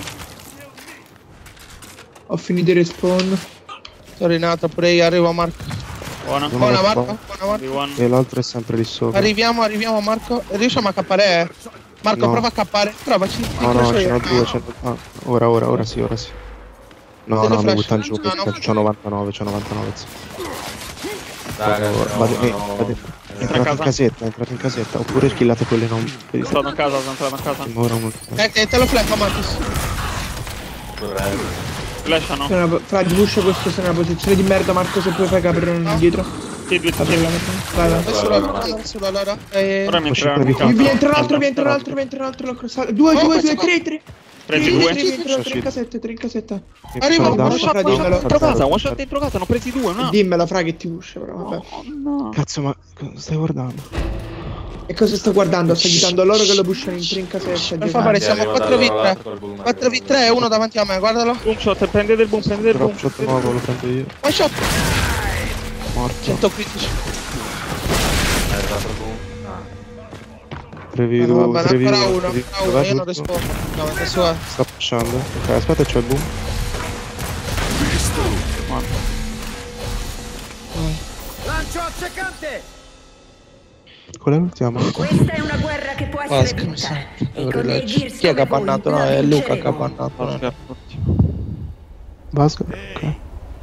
[SPEAKER 2] Ho finito il respawn.
[SPEAKER 4] Sono rinato, pure io, arrivo Marco.
[SPEAKER 6] Buona.
[SPEAKER 3] Uno
[SPEAKER 4] Buona
[SPEAKER 3] lo
[SPEAKER 4] Marco,
[SPEAKER 3] fa.
[SPEAKER 4] buona Marco.
[SPEAKER 6] B uno.
[SPEAKER 3] E l'altro è sempre lì sopra.
[SPEAKER 4] Arriviamo, arriviamo Marco. Riusciamo a cappare? Marco,
[SPEAKER 3] No.
[SPEAKER 4] prova a cappare. Provaci. ti
[SPEAKER 3] No, no,
[SPEAKER 4] incrocio
[SPEAKER 3] ce
[SPEAKER 4] io.
[SPEAKER 3] n'ho due, ce n'ho... Ah, ora, ora, ora sì, ora sì. No,
[SPEAKER 4] Te le
[SPEAKER 3] no, mi
[SPEAKER 4] flash?
[SPEAKER 3] buttano giù
[SPEAKER 4] No,
[SPEAKER 3] perché
[SPEAKER 4] no.
[SPEAKER 3] c'ho novantanove, c'ho novantanove. Sì.
[SPEAKER 1] Raga,
[SPEAKER 3] Ora,
[SPEAKER 1] no,
[SPEAKER 3] vado- eh,
[SPEAKER 1] no,
[SPEAKER 3] vado-
[SPEAKER 1] eh,
[SPEAKER 3] Entrate in
[SPEAKER 6] casa.
[SPEAKER 3] casetta, entrate in casetta. Oppure killate quelle non...
[SPEAKER 6] Sono entrato in casa, sono entrato in casa.
[SPEAKER 3] Ora uno...
[SPEAKER 4] Eh, eh, te lo flecco Marcus.
[SPEAKER 1] vorrei.
[SPEAKER 6] Flashano.
[SPEAKER 2] C'è una, fra di push questo sei in una posizione di merda, Marco, se puoi fai capire indietro.
[SPEAKER 6] Sì, due,
[SPEAKER 2] Apri la
[SPEAKER 6] sì.
[SPEAKER 2] metà. Vai, vai.
[SPEAKER 4] Adesso lo adesso lo allora. Eh,
[SPEAKER 6] Ora mi
[SPEAKER 3] Posso
[SPEAKER 6] entrano in
[SPEAKER 3] previ-
[SPEAKER 2] Vi
[SPEAKER 6] casa.
[SPEAKER 2] entra un altro, vi entra un altro, vi entra un altro, l'ho crossato. Due,
[SPEAKER 4] Oh,
[SPEAKER 2] due,
[SPEAKER 4] questo
[SPEAKER 2] due,
[SPEAKER 4] qua.
[SPEAKER 2] tre, tre.
[SPEAKER 6] Presi
[SPEAKER 2] Tre,
[SPEAKER 6] due.
[SPEAKER 2] tre, tre, tre, tre
[SPEAKER 3] Sì.
[SPEAKER 2] in casetta, tre in casetta.
[SPEAKER 4] Arriva,
[SPEAKER 3] Down,
[SPEAKER 4] one shot,
[SPEAKER 3] down,
[SPEAKER 4] one shot
[SPEAKER 3] down,
[SPEAKER 6] Dentro
[SPEAKER 3] down,
[SPEAKER 6] casa,
[SPEAKER 3] down.
[SPEAKER 6] one shot dentro casa, ne ho presi due, no?
[SPEAKER 2] Dimmelo, fra, che ti push, però, vabbè.
[SPEAKER 6] No.
[SPEAKER 3] Cazzo, ma cosa stai guardando?
[SPEAKER 2] E cosa sto guardando? Sto aiutando loro che lo pushano in tre in casetta.
[SPEAKER 4] Per
[SPEAKER 2] dietro.
[SPEAKER 4] favore,
[SPEAKER 1] Sì,
[SPEAKER 4] siamo
[SPEAKER 1] arrivo
[SPEAKER 4] quattro v
[SPEAKER 1] dall'altro
[SPEAKER 4] tre.
[SPEAKER 1] lato col boom,
[SPEAKER 4] quattro v
[SPEAKER 1] arrivo
[SPEAKER 4] tre e
[SPEAKER 1] dall'altro
[SPEAKER 4] uno davanti a me, guardalo.
[SPEAKER 6] Boom shot, prendete il boom, prendete il boom.
[SPEAKER 3] Drop shot nuovo, lo prendo io.
[SPEAKER 4] One shot.
[SPEAKER 3] Morto.
[SPEAKER 4] centoquindici.
[SPEAKER 1] lato. Eh, l'altro boom. Ah.
[SPEAKER 3] tre v
[SPEAKER 4] Eh,
[SPEAKER 3] due,
[SPEAKER 4] va bene,
[SPEAKER 3] tre v
[SPEAKER 4] ancora
[SPEAKER 3] due,
[SPEAKER 4] uno,
[SPEAKER 3] tre v
[SPEAKER 4] ancora uno,
[SPEAKER 3] due,
[SPEAKER 4] io non
[SPEAKER 3] tutto.
[SPEAKER 4] rispondo. No, adesso è.
[SPEAKER 3] Sta pushando. Ok, aspetta, c'è il boom. Qual è l'ultima mano?
[SPEAKER 5] Questa è una guerra che può essere
[SPEAKER 4] Vasca, mi
[SPEAKER 5] vinta.
[SPEAKER 4] sa.
[SPEAKER 5] E con dei Gears
[SPEAKER 4] Chi è che ha
[SPEAKER 5] come voi
[SPEAKER 4] pannato? No,
[SPEAKER 5] la
[SPEAKER 4] è Luca che ha
[SPEAKER 5] vinceremo.
[SPEAKER 4] pannato. no?
[SPEAKER 3] Vasca? Ok.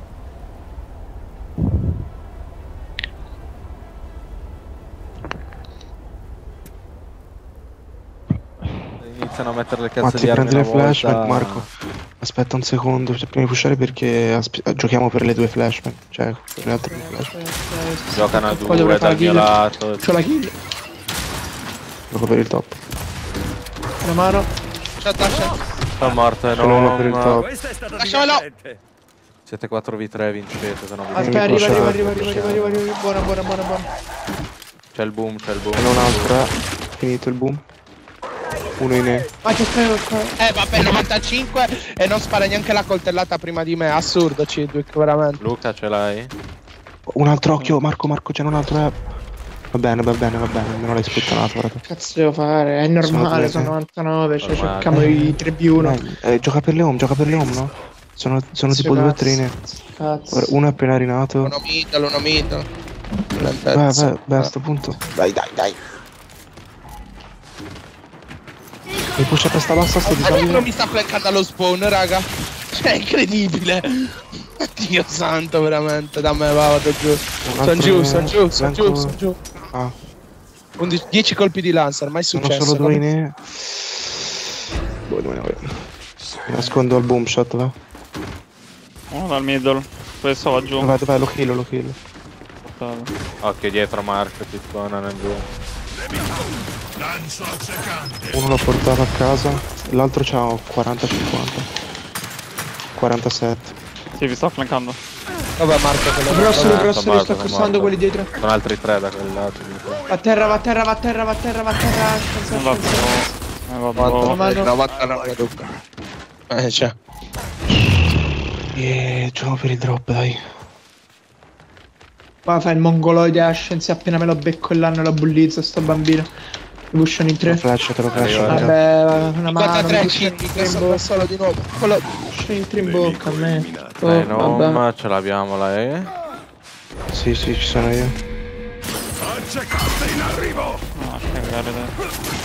[SPEAKER 1] Iniziano a mettere le cazzo
[SPEAKER 3] Matti,
[SPEAKER 1] di armi
[SPEAKER 3] prendi le
[SPEAKER 1] una
[SPEAKER 3] flashback,
[SPEAKER 1] volta.
[SPEAKER 3] Marco. Aspetta un secondo, cioè, prima di pushare perché aspe- eh, giochiamo per le due flashback. Cioè, per le altre due flashback.
[SPEAKER 1] Giocano a
[SPEAKER 2] Poi dovrei
[SPEAKER 1] due
[SPEAKER 2] fare
[SPEAKER 1] dal mio
[SPEAKER 2] kill.
[SPEAKER 1] lato.
[SPEAKER 2] C'ho la kill.
[SPEAKER 3] Proprio per il top.
[SPEAKER 2] La mano.
[SPEAKER 4] Shot, lascia.
[SPEAKER 1] Sono morto
[SPEAKER 3] Ce l'ho uno per il
[SPEAKER 1] enorme.
[SPEAKER 3] top.
[SPEAKER 4] Lasciamelo.
[SPEAKER 1] Siete quattro v tre, vincete, se no vi
[SPEAKER 2] Aspetta,
[SPEAKER 3] Vieni
[SPEAKER 2] arriva,
[SPEAKER 3] qua,
[SPEAKER 2] arriva,
[SPEAKER 3] Shark.
[SPEAKER 2] arriva, arriva, arriva, arriva, arriva. Buona, buona, buona, buona.
[SPEAKER 1] C'è il boom, c'è il boom.
[SPEAKER 3] Ce n'è un altro, eh. Finito il boom. Uno in E.
[SPEAKER 2] Ah, c'è stato qua.
[SPEAKER 4] Eh, vabbè, novantacinque e non spara neanche la coltellata prima di me. Assurdo, Cidwick, veramente.
[SPEAKER 1] Luca, ce l'hai?
[SPEAKER 3] Un altro occhio, Marco, Marco, c'è un altro, eh. Va bene, va bene, va bene, almeno l'hai sputtanato, guarda.
[SPEAKER 2] Cazzo devo fare? È normale,
[SPEAKER 3] Sono
[SPEAKER 2] sono novantanove, cioè
[SPEAKER 1] Normale.
[SPEAKER 2] cerchiamo i tre v uno.
[SPEAKER 3] Dai, eh, gioca per le home, gioca per le home, no? Sono, sono tipo due trine.
[SPEAKER 2] Cazzo.
[SPEAKER 3] Ora, uno è appena rinato.
[SPEAKER 4] Uno middle, uno middle.
[SPEAKER 3] Vai, vai, vai a sto punto. Dai, dai, dai. Mi pusha a testa bassa sto di
[SPEAKER 4] Ma non
[SPEAKER 3] salire.
[SPEAKER 4] mi sta flankando allo spawn, raga. Cioè, è incredibile. Dio santo, veramente. Da me, va, vado giù. Sono
[SPEAKER 3] altro
[SPEAKER 4] giù,
[SPEAKER 3] che-
[SPEAKER 4] sono giù, sono giù,
[SPEAKER 3] flanco-
[SPEAKER 4] sono giù.
[SPEAKER 3] Ah,
[SPEAKER 4] undici dieci colpi di lancer, mai
[SPEAKER 3] sono
[SPEAKER 4] successo.
[SPEAKER 3] solo due in
[SPEAKER 4] vabbè.
[SPEAKER 3] E. Boh, dove ne voglio. Mi nascondo al boom shot, va.
[SPEAKER 6] Uno dal middle. Questo va giù.
[SPEAKER 3] Vai, vai, lo kill, lo kill.
[SPEAKER 1] Occhio dietro Marco, ti suonano in giù.
[SPEAKER 3] Uno l'ho portato a casa, l'altro c'ha quaranta cinquanta. quarantasette.
[SPEAKER 6] Sì, vi sto flankando.
[SPEAKER 4] Dov'è Marco? Quello
[SPEAKER 2] Grosso,
[SPEAKER 1] Eh,
[SPEAKER 2] grosso,
[SPEAKER 1] sono
[SPEAKER 2] li sto
[SPEAKER 1] morto, sono
[SPEAKER 2] crossando
[SPEAKER 1] morto.
[SPEAKER 2] quelli dietro.
[SPEAKER 1] Sono altri tre da quel lato.
[SPEAKER 2] Va a terra, va a terra, va a terra, va a terra, va a terra, va a terra.
[SPEAKER 6] Non va
[SPEAKER 2] Scenza, scenza.
[SPEAKER 6] più. Eh, vabbè.
[SPEAKER 2] Vanno.
[SPEAKER 4] novantanove Luca. Eh, c'è.
[SPEAKER 3] E giochiamo per il drop, dai.
[SPEAKER 2] Qua fa il mongoloide a scienze, appena me lo becco là e lo bullizzo sto bambino. Mi pushano in tre.
[SPEAKER 3] Flash, te lo flash.
[SPEAKER 1] Arriva.
[SPEAKER 3] raga.
[SPEAKER 2] Vabbè, una mano,
[SPEAKER 4] cinquantatré
[SPEAKER 2] mi
[SPEAKER 4] C,
[SPEAKER 2] pushano in tre in
[SPEAKER 4] questo
[SPEAKER 2] bocca.
[SPEAKER 4] solo di nuovo. Quello...
[SPEAKER 2] Pushano in tre in bocca a me.
[SPEAKER 1] Dai,
[SPEAKER 2] Oh, vabbè.
[SPEAKER 1] no, ce l'abbiamo là, eh.
[SPEAKER 3] Sì, sì, ci sono io.
[SPEAKER 6] No, cagare, dai.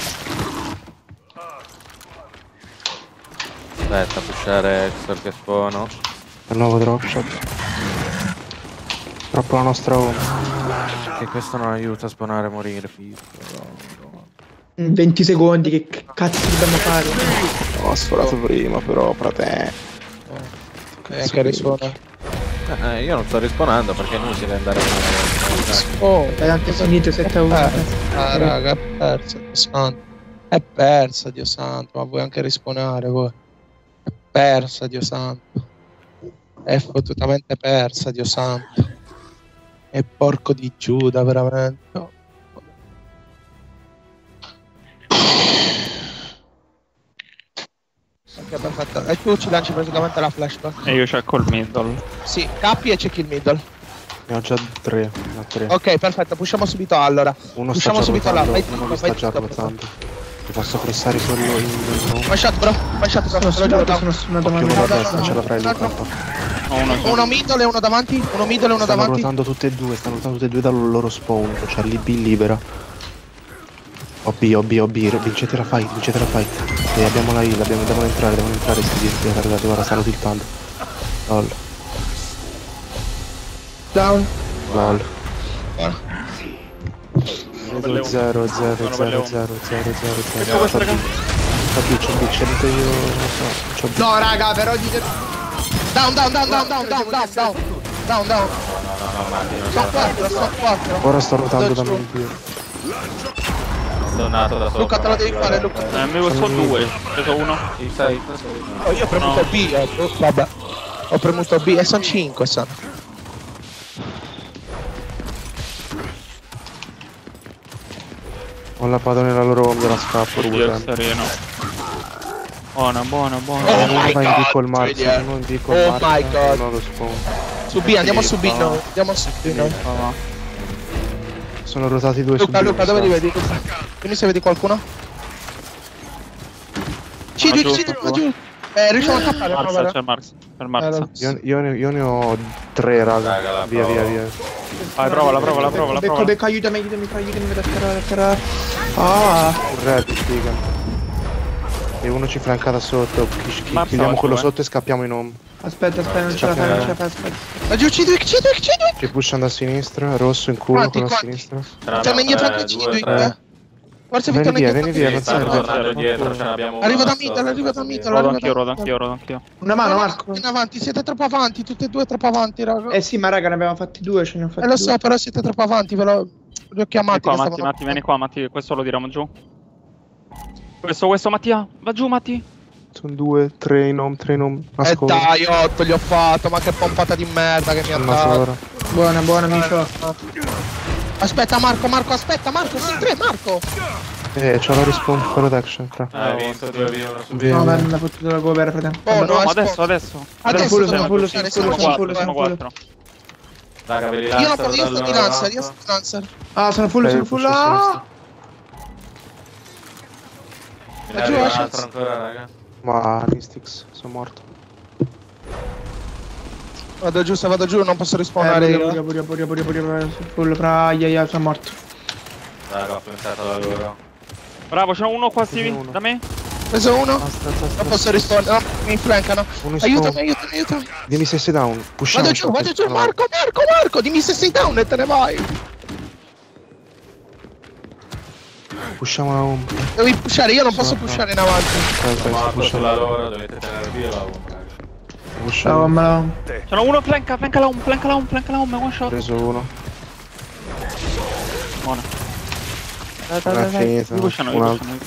[SPEAKER 1] Aspetta, pushare Exor che spawno.
[SPEAKER 3] Il nuovo drop shot. Troppo la nostra home.
[SPEAKER 1] Che questo non aiuta a spawnare e morire, figlio.
[SPEAKER 2] In venti secondi, che c- cazzo dobbiamo fare?
[SPEAKER 3] Ho sforato prima, però, frate.
[SPEAKER 4] Eh, che risuona.
[SPEAKER 1] Eh, io non sto rispawnando perché è inutile andare a
[SPEAKER 4] Oh,
[SPEAKER 2] Dai, anche finito sette a uno.
[SPEAKER 4] ah, raga, è persa, Dio santo. È persa, Dio santo. Ma vuoi anche rispawnare, voi? È persa, Dio santo. È fottutamente persa, Dio santo. E porco di Giuda, veramente. Ok, perfetto. E tu ci lanci praticamente la flashback.
[SPEAKER 6] E io cerco il middle.
[SPEAKER 4] Sì, capi e cerchi il middle.
[SPEAKER 3] Ne ho già tre. Ne ho tre.
[SPEAKER 4] Ok, perfetto, pushiamo subito allora.
[SPEAKER 3] Uno sta
[SPEAKER 4] Pushiamo
[SPEAKER 3] già
[SPEAKER 4] subito là.
[SPEAKER 3] ruotando,
[SPEAKER 4] Vai
[SPEAKER 3] uno
[SPEAKER 4] tutto,
[SPEAKER 3] mi sta
[SPEAKER 4] vai
[SPEAKER 3] già
[SPEAKER 4] tutto.
[SPEAKER 3] ruotando. Ti posso pressare quello in... no?
[SPEAKER 4] One shot, bro. One shot, bro.
[SPEAKER 2] Sono
[SPEAKER 4] Te lo giuro,
[SPEAKER 2] stunato, sono stunato, ma
[SPEAKER 3] Occhio
[SPEAKER 2] mi
[SPEAKER 3] con la
[SPEAKER 4] no, no,
[SPEAKER 3] testa,
[SPEAKER 4] no,
[SPEAKER 3] ce
[SPEAKER 4] no.
[SPEAKER 3] l'avrai
[SPEAKER 4] No,
[SPEAKER 3] Luca.
[SPEAKER 4] no.
[SPEAKER 6] Ho uno già.
[SPEAKER 4] Uno middle e uno davanti. Uno middle e uno
[SPEAKER 3] Stanno
[SPEAKER 4] davanti.
[SPEAKER 3] ruotando tutte e due, stanno ruotando tutte e due dal loro spawn. C'è l'I B libera. O B, O B, O B, vincete la fight, vincete la fight. E abbiamo la heal, abbiamo, devono entrare, devono entrare sti dischi, guardate, guarda, stanno tiltando. Lol,
[SPEAKER 2] down.
[SPEAKER 3] lol.
[SPEAKER 4] Buono.
[SPEAKER 3] Vedo zero, zero,
[SPEAKER 6] Sono
[SPEAKER 3] zero,
[SPEAKER 6] bello.
[SPEAKER 3] zero, zero, zero,
[SPEAKER 6] Questo,
[SPEAKER 3] zero.
[SPEAKER 6] questo, raga.
[SPEAKER 3] C'ho B, c'ho B, c'ho io, non so, c'ho B.
[SPEAKER 2] No, raga, però dite...
[SPEAKER 4] Down, down, down, down, down, down, down, down. Down, down. Sono quattro, sono quattro.
[SPEAKER 3] Ora sto ruotando da
[SPEAKER 4] Dodge
[SPEAKER 3] me più.
[SPEAKER 1] Donato da sopra.
[SPEAKER 4] Luca, te lo devi fare, Luca.
[SPEAKER 6] Eh, mi sono due. Ho preso uno.
[SPEAKER 1] Il sei.
[SPEAKER 4] Oh, io ho premuto
[SPEAKER 6] No.
[SPEAKER 4] B, eh. Oh, vabbè. Ho premuto B e sono cinque, sono.
[SPEAKER 3] Ho la padrone nella loro home, la scappo,
[SPEAKER 6] Oddio,
[SPEAKER 3] rubo
[SPEAKER 6] il sereno. Buona, buona, buona.
[SPEAKER 4] Oh
[SPEAKER 3] Uno
[SPEAKER 4] my
[SPEAKER 3] va in
[SPEAKER 4] God,
[SPEAKER 3] B col Marzo,
[SPEAKER 4] vedi,
[SPEAKER 3] uno in B col
[SPEAKER 4] Oh
[SPEAKER 3] Marzo,
[SPEAKER 4] my God.
[SPEAKER 3] uno lo spawn.
[SPEAKER 4] Su B, andiamo su B noi. Andiamo su B noi.
[SPEAKER 6] Va, va.
[SPEAKER 3] Sono ruotati due su
[SPEAKER 4] Luca,
[SPEAKER 3] B.
[SPEAKER 4] Luca, dove li vedi? Dimmi se vedi qualcuno. C due, C due, giù. Eh, riusciamo a tappare,
[SPEAKER 6] Marza,
[SPEAKER 4] provare.
[SPEAKER 6] c'è Marza. Per Marza.
[SPEAKER 3] Io, io ne, io ne ho tre, raga.
[SPEAKER 1] Raga, la
[SPEAKER 3] via, via,
[SPEAKER 1] provo.
[SPEAKER 3] via.
[SPEAKER 6] Vai, provala, provala, provala,
[SPEAKER 2] Becco,
[SPEAKER 6] provala.
[SPEAKER 2] becco, aiutami, aiutami, aiutami ad atterrare, atterrare. Ah,
[SPEAKER 3] Un red, figa. E uno ci flanca da sotto. Chi- chi-
[SPEAKER 6] Marza,
[SPEAKER 3] Chiudiamo
[SPEAKER 6] va
[SPEAKER 3] quello
[SPEAKER 6] giù, eh.
[SPEAKER 3] sotto e scappiamo in home.
[SPEAKER 2] aspetta, aspetta, non ce la fai, non ce la fai, aspetta.
[SPEAKER 4] Ma giù, C due, C due, C due.
[SPEAKER 3] Ci pushano da sinistra, rosso in culo,
[SPEAKER 4] Quanti,
[SPEAKER 3] quello a
[SPEAKER 4] quanti?
[SPEAKER 3] sinistra.
[SPEAKER 4] C'è il mio fianco C due, eh. Forse
[SPEAKER 3] Vieni
[SPEAKER 4] Vittorio
[SPEAKER 3] via,
[SPEAKER 4] mi
[SPEAKER 3] vieni via, non
[SPEAKER 1] Stanno
[SPEAKER 3] serve.
[SPEAKER 1] tornando dietro, ce l'abbiamo.
[SPEAKER 4] Arrivo da
[SPEAKER 1] uno
[SPEAKER 4] middle,
[SPEAKER 1] sotto,
[SPEAKER 4] arrivo da
[SPEAKER 1] sotto,
[SPEAKER 4] middle.
[SPEAKER 6] Rodo anch'io, rodo anch'io, rodo anch'io.
[SPEAKER 2] Una mano, Marco.
[SPEAKER 4] In avanti, siete troppo avanti, tutti e due troppo avanti, raga.
[SPEAKER 2] Eh sì, ma raga, ne abbiamo fatti due, ce ne ho fatti
[SPEAKER 4] Eh lo
[SPEAKER 2] due.
[SPEAKER 4] so, però siete troppo avanti, ve lo... li ho chiamati.
[SPEAKER 6] Vieni qua,
[SPEAKER 4] che
[SPEAKER 6] Matti,
[SPEAKER 4] stavano-
[SPEAKER 6] Matti, vieni qua, Matti. Questo lo tiriamo giù. Questo, questo, Mattia. Va giù, Matti.
[SPEAKER 3] Sono due, tre in home, tre in home.
[SPEAKER 4] Eh
[SPEAKER 3] Ascolta.
[SPEAKER 4] dai, otto li ho fatto, ma che pompata di merda che mi ha
[SPEAKER 3] Una
[SPEAKER 4] dato.
[SPEAKER 3] sola.
[SPEAKER 2] Buona, buona, amico.
[SPEAKER 4] Aspetta Marco, Marco, aspetta Marco, sono tre, Marco.
[SPEAKER 3] Eh, c'ho la respawn protection, fra.
[SPEAKER 1] Eh, hai visto due via uno su.
[SPEAKER 3] Via.
[SPEAKER 2] No, ma non ha fottuto la cover, fratello.
[SPEAKER 4] Oh,
[SPEAKER 2] Vabbè,
[SPEAKER 4] no,
[SPEAKER 6] Ma
[SPEAKER 4] aspo-
[SPEAKER 6] adesso, adesso.
[SPEAKER 4] Adesso
[SPEAKER 2] fullo,
[SPEAKER 4] dobbiamo
[SPEAKER 2] fullo,
[SPEAKER 4] pushare,
[SPEAKER 2] fullo,
[SPEAKER 4] siamo
[SPEAKER 2] fullo,
[SPEAKER 4] quattro,
[SPEAKER 2] fullo,
[SPEAKER 4] eh.
[SPEAKER 6] Sono
[SPEAKER 2] fullo.
[SPEAKER 6] quattro.
[SPEAKER 1] Raga, ve li
[SPEAKER 4] Io
[SPEAKER 1] lancio
[SPEAKER 4] lo io sto
[SPEAKER 1] dal
[SPEAKER 4] di
[SPEAKER 1] loro
[SPEAKER 4] lancer, io
[SPEAKER 1] lato.
[SPEAKER 4] sto di lancer.
[SPEAKER 2] Ah, sono full,
[SPEAKER 3] Eh,
[SPEAKER 2] sono full.
[SPEAKER 3] pusho
[SPEAKER 2] Ah!
[SPEAKER 1] Me ne
[SPEAKER 4] Ma giù,
[SPEAKER 1] arriva un
[SPEAKER 4] lascia-
[SPEAKER 1] altro ancora, raga.
[SPEAKER 3] Ma Nistix, sono morto.
[SPEAKER 4] Vado giù, se vado giù non posso
[SPEAKER 2] Eh,
[SPEAKER 4] rispawnare
[SPEAKER 2] pure,
[SPEAKER 4] io.
[SPEAKER 2] pure, pure, pure, pure, pure, sono full, fra, aia, aia, sono morto.
[SPEAKER 1] Raga, ho pensato da loro.
[SPEAKER 6] Bravo, c'è uno qua, Stevie.
[SPEAKER 3] uno.
[SPEAKER 6] Da me.
[SPEAKER 4] Preso uno,
[SPEAKER 3] Aspetta, aspetta.
[SPEAKER 4] non posso rispawnare, no, mi flankano.
[SPEAKER 3] Uno in
[SPEAKER 4] Aiutami,
[SPEAKER 3] spawn.
[SPEAKER 4] aiutami, aiutami.
[SPEAKER 3] Dimmi se sei down. Pushiamo.
[SPEAKER 4] Vado giù, vado giù, Marco, Marco, Marco, dimmi se sei down e te ne vai.
[SPEAKER 3] Pushiamo la home.
[SPEAKER 4] Devi pushare, io non posso
[SPEAKER 3] Sì,
[SPEAKER 4] pushare in avanti.
[SPEAKER 3] Aspetta,
[SPEAKER 1] Sono morto
[SPEAKER 3] pushiamo.
[SPEAKER 1] sulla loro, dovete tenere via la uno, raga.
[SPEAKER 2] Ciao,
[SPEAKER 3] Pushiamo.
[SPEAKER 2] ma...
[SPEAKER 6] Ce n'ho uno, flanca, flanca la home, flanca la home, flanca la home, one
[SPEAKER 3] Ho
[SPEAKER 6] shot.
[SPEAKER 3] preso uno.
[SPEAKER 6] Buona. Dai, dai,
[SPEAKER 3] Non è
[SPEAKER 6] dai, dai.
[SPEAKER 3] finito,
[SPEAKER 6] Mi pushano, mi
[SPEAKER 3] un
[SPEAKER 6] pushano.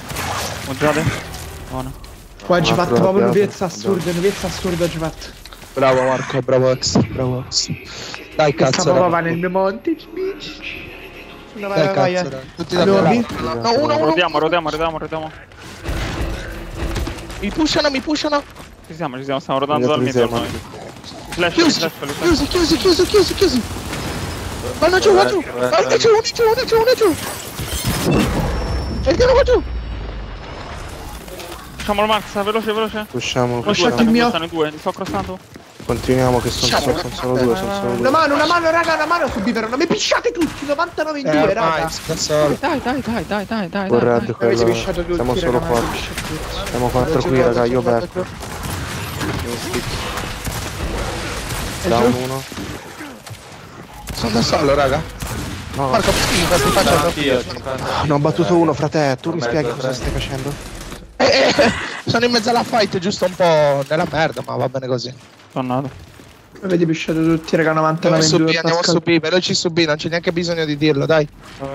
[SPEAKER 6] Ho già de. Buona.
[SPEAKER 2] Qua Givat,
[SPEAKER 3] altro
[SPEAKER 2] proprio
[SPEAKER 3] abbiamo.
[SPEAKER 2] un'uviezza assurda, un'uviezza assurda Givat.
[SPEAKER 4] Bravo Marco, bravo ex, bravo ex. Dai cazzo.
[SPEAKER 2] Questa
[SPEAKER 4] raga.
[SPEAKER 2] va nel mio montage, bitch. No, vai,
[SPEAKER 4] Dai
[SPEAKER 2] vai, vai.
[SPEAKER 4] cazzo,
[SPEAKER 2] eh.
[SPEAKER 4] dai. Tutti da
[SPEAKER 2] Allora,
[SPEAKER 4] quella-
[SPEAKER 2] mi-
[SPEAKER 4] No, uno, uno.
[SPEAKER 6] Rodiamo, rodiamo, rodiamo, rodiamo.
[SPEAKER 4] Mi pushano, mi pushano.
[SPEAKER 6] Ci siamo, ci siamo, stiamo rodando dal
[SPEAKER 3] Dietro
[SPEAKER 6] mid
[SPEAKER 3] di
[SPEAKER 6] noi.
[SPEAKER 3] te,
[SPEAKER 6] Flash,
[SPEAKER 4] Chiusi,
[SPEAKER 6] flash, flash.
[SPEAKER 4] chiusi, chiusi, chiusi, chiusi, chiusi. Vanno giù, va giù. Vanno giù, uno giù, uno giù, uno giù. E uno va giù.
[SPEAKER 6] Facciamolo Max, veloce, veloce.
[SPEAKER 3] Pushiamo,
[SPEAKER 6] Due,
[SPEAKER 2] shot
[SPEAKER 3] pushiamo.
[SPEAKER 2] il mio.
[SPEAKER 6] Sono i due, li sto crossando.
[SPEAKER 3] Continuiamo che sono, sono, sono solo due, sono solo
[SPEAKER 2] Una
[SPEAKER 3] due.
[SPEAKER 2] mano, una mano, raga, una mano subito. Non mi pisciate tutti, novantanove in
[SPEAKER 4] Eh,
[SPEAKER 2] due,
[SPEAKER 4] ormai,
[SPEAKER 2] raga.
[SPEAKER 4] da solo.
[SPEAKER 1] Dai, dai, dai, dai, dai, dai.
[SPEAKER 3] Con
[SPEAKER 1] dai.
[SPEAKER 3] red
[SPEAKER 2] Avete
[SPEAKER 3] quello.
[SPEAKER 2] pisciato tutti,
[SPEAKER 3] Siamo solo
[SPEAKER 2] raga,
[SPEAKER 3] quattro.
[SPEAKER 2] avete pisciato tutti.
[SPEAKER 3] Siamo quattro qui, raga, io becco. Down uno.
[SPEAKER 4] Sono da solo, raga.
[SPEAKER 3] No,
[SPEAKER 4] Marco, sì, cosa stai facendo?
[SPEAKER 1] Anch'io, cinquanta.
[SPEAKER 3] ne ho battuto uno, frate. Tu mi spieghi cosa stai facendo?
[SPEAKER 4] Eh, eh, sono in mezzo alla fight, giusto un po' nella merda, ma va bene così.
[SPEAKER 6] Sono nato.
[SPEAKER 2] Avete pisciato tutti, raga,
[SPEAKER 4] Andiamo
[SPEAKER 2] novantanove in
[SPEAKER 4] su B,
[SPEAKER 2] due.
[SPEAKER 4] andiamo
[SPEAKER 2] Pascal.
[SPEAKER 4] su B, veloci su B, non c'è neanche bisogno di dirlo, dai.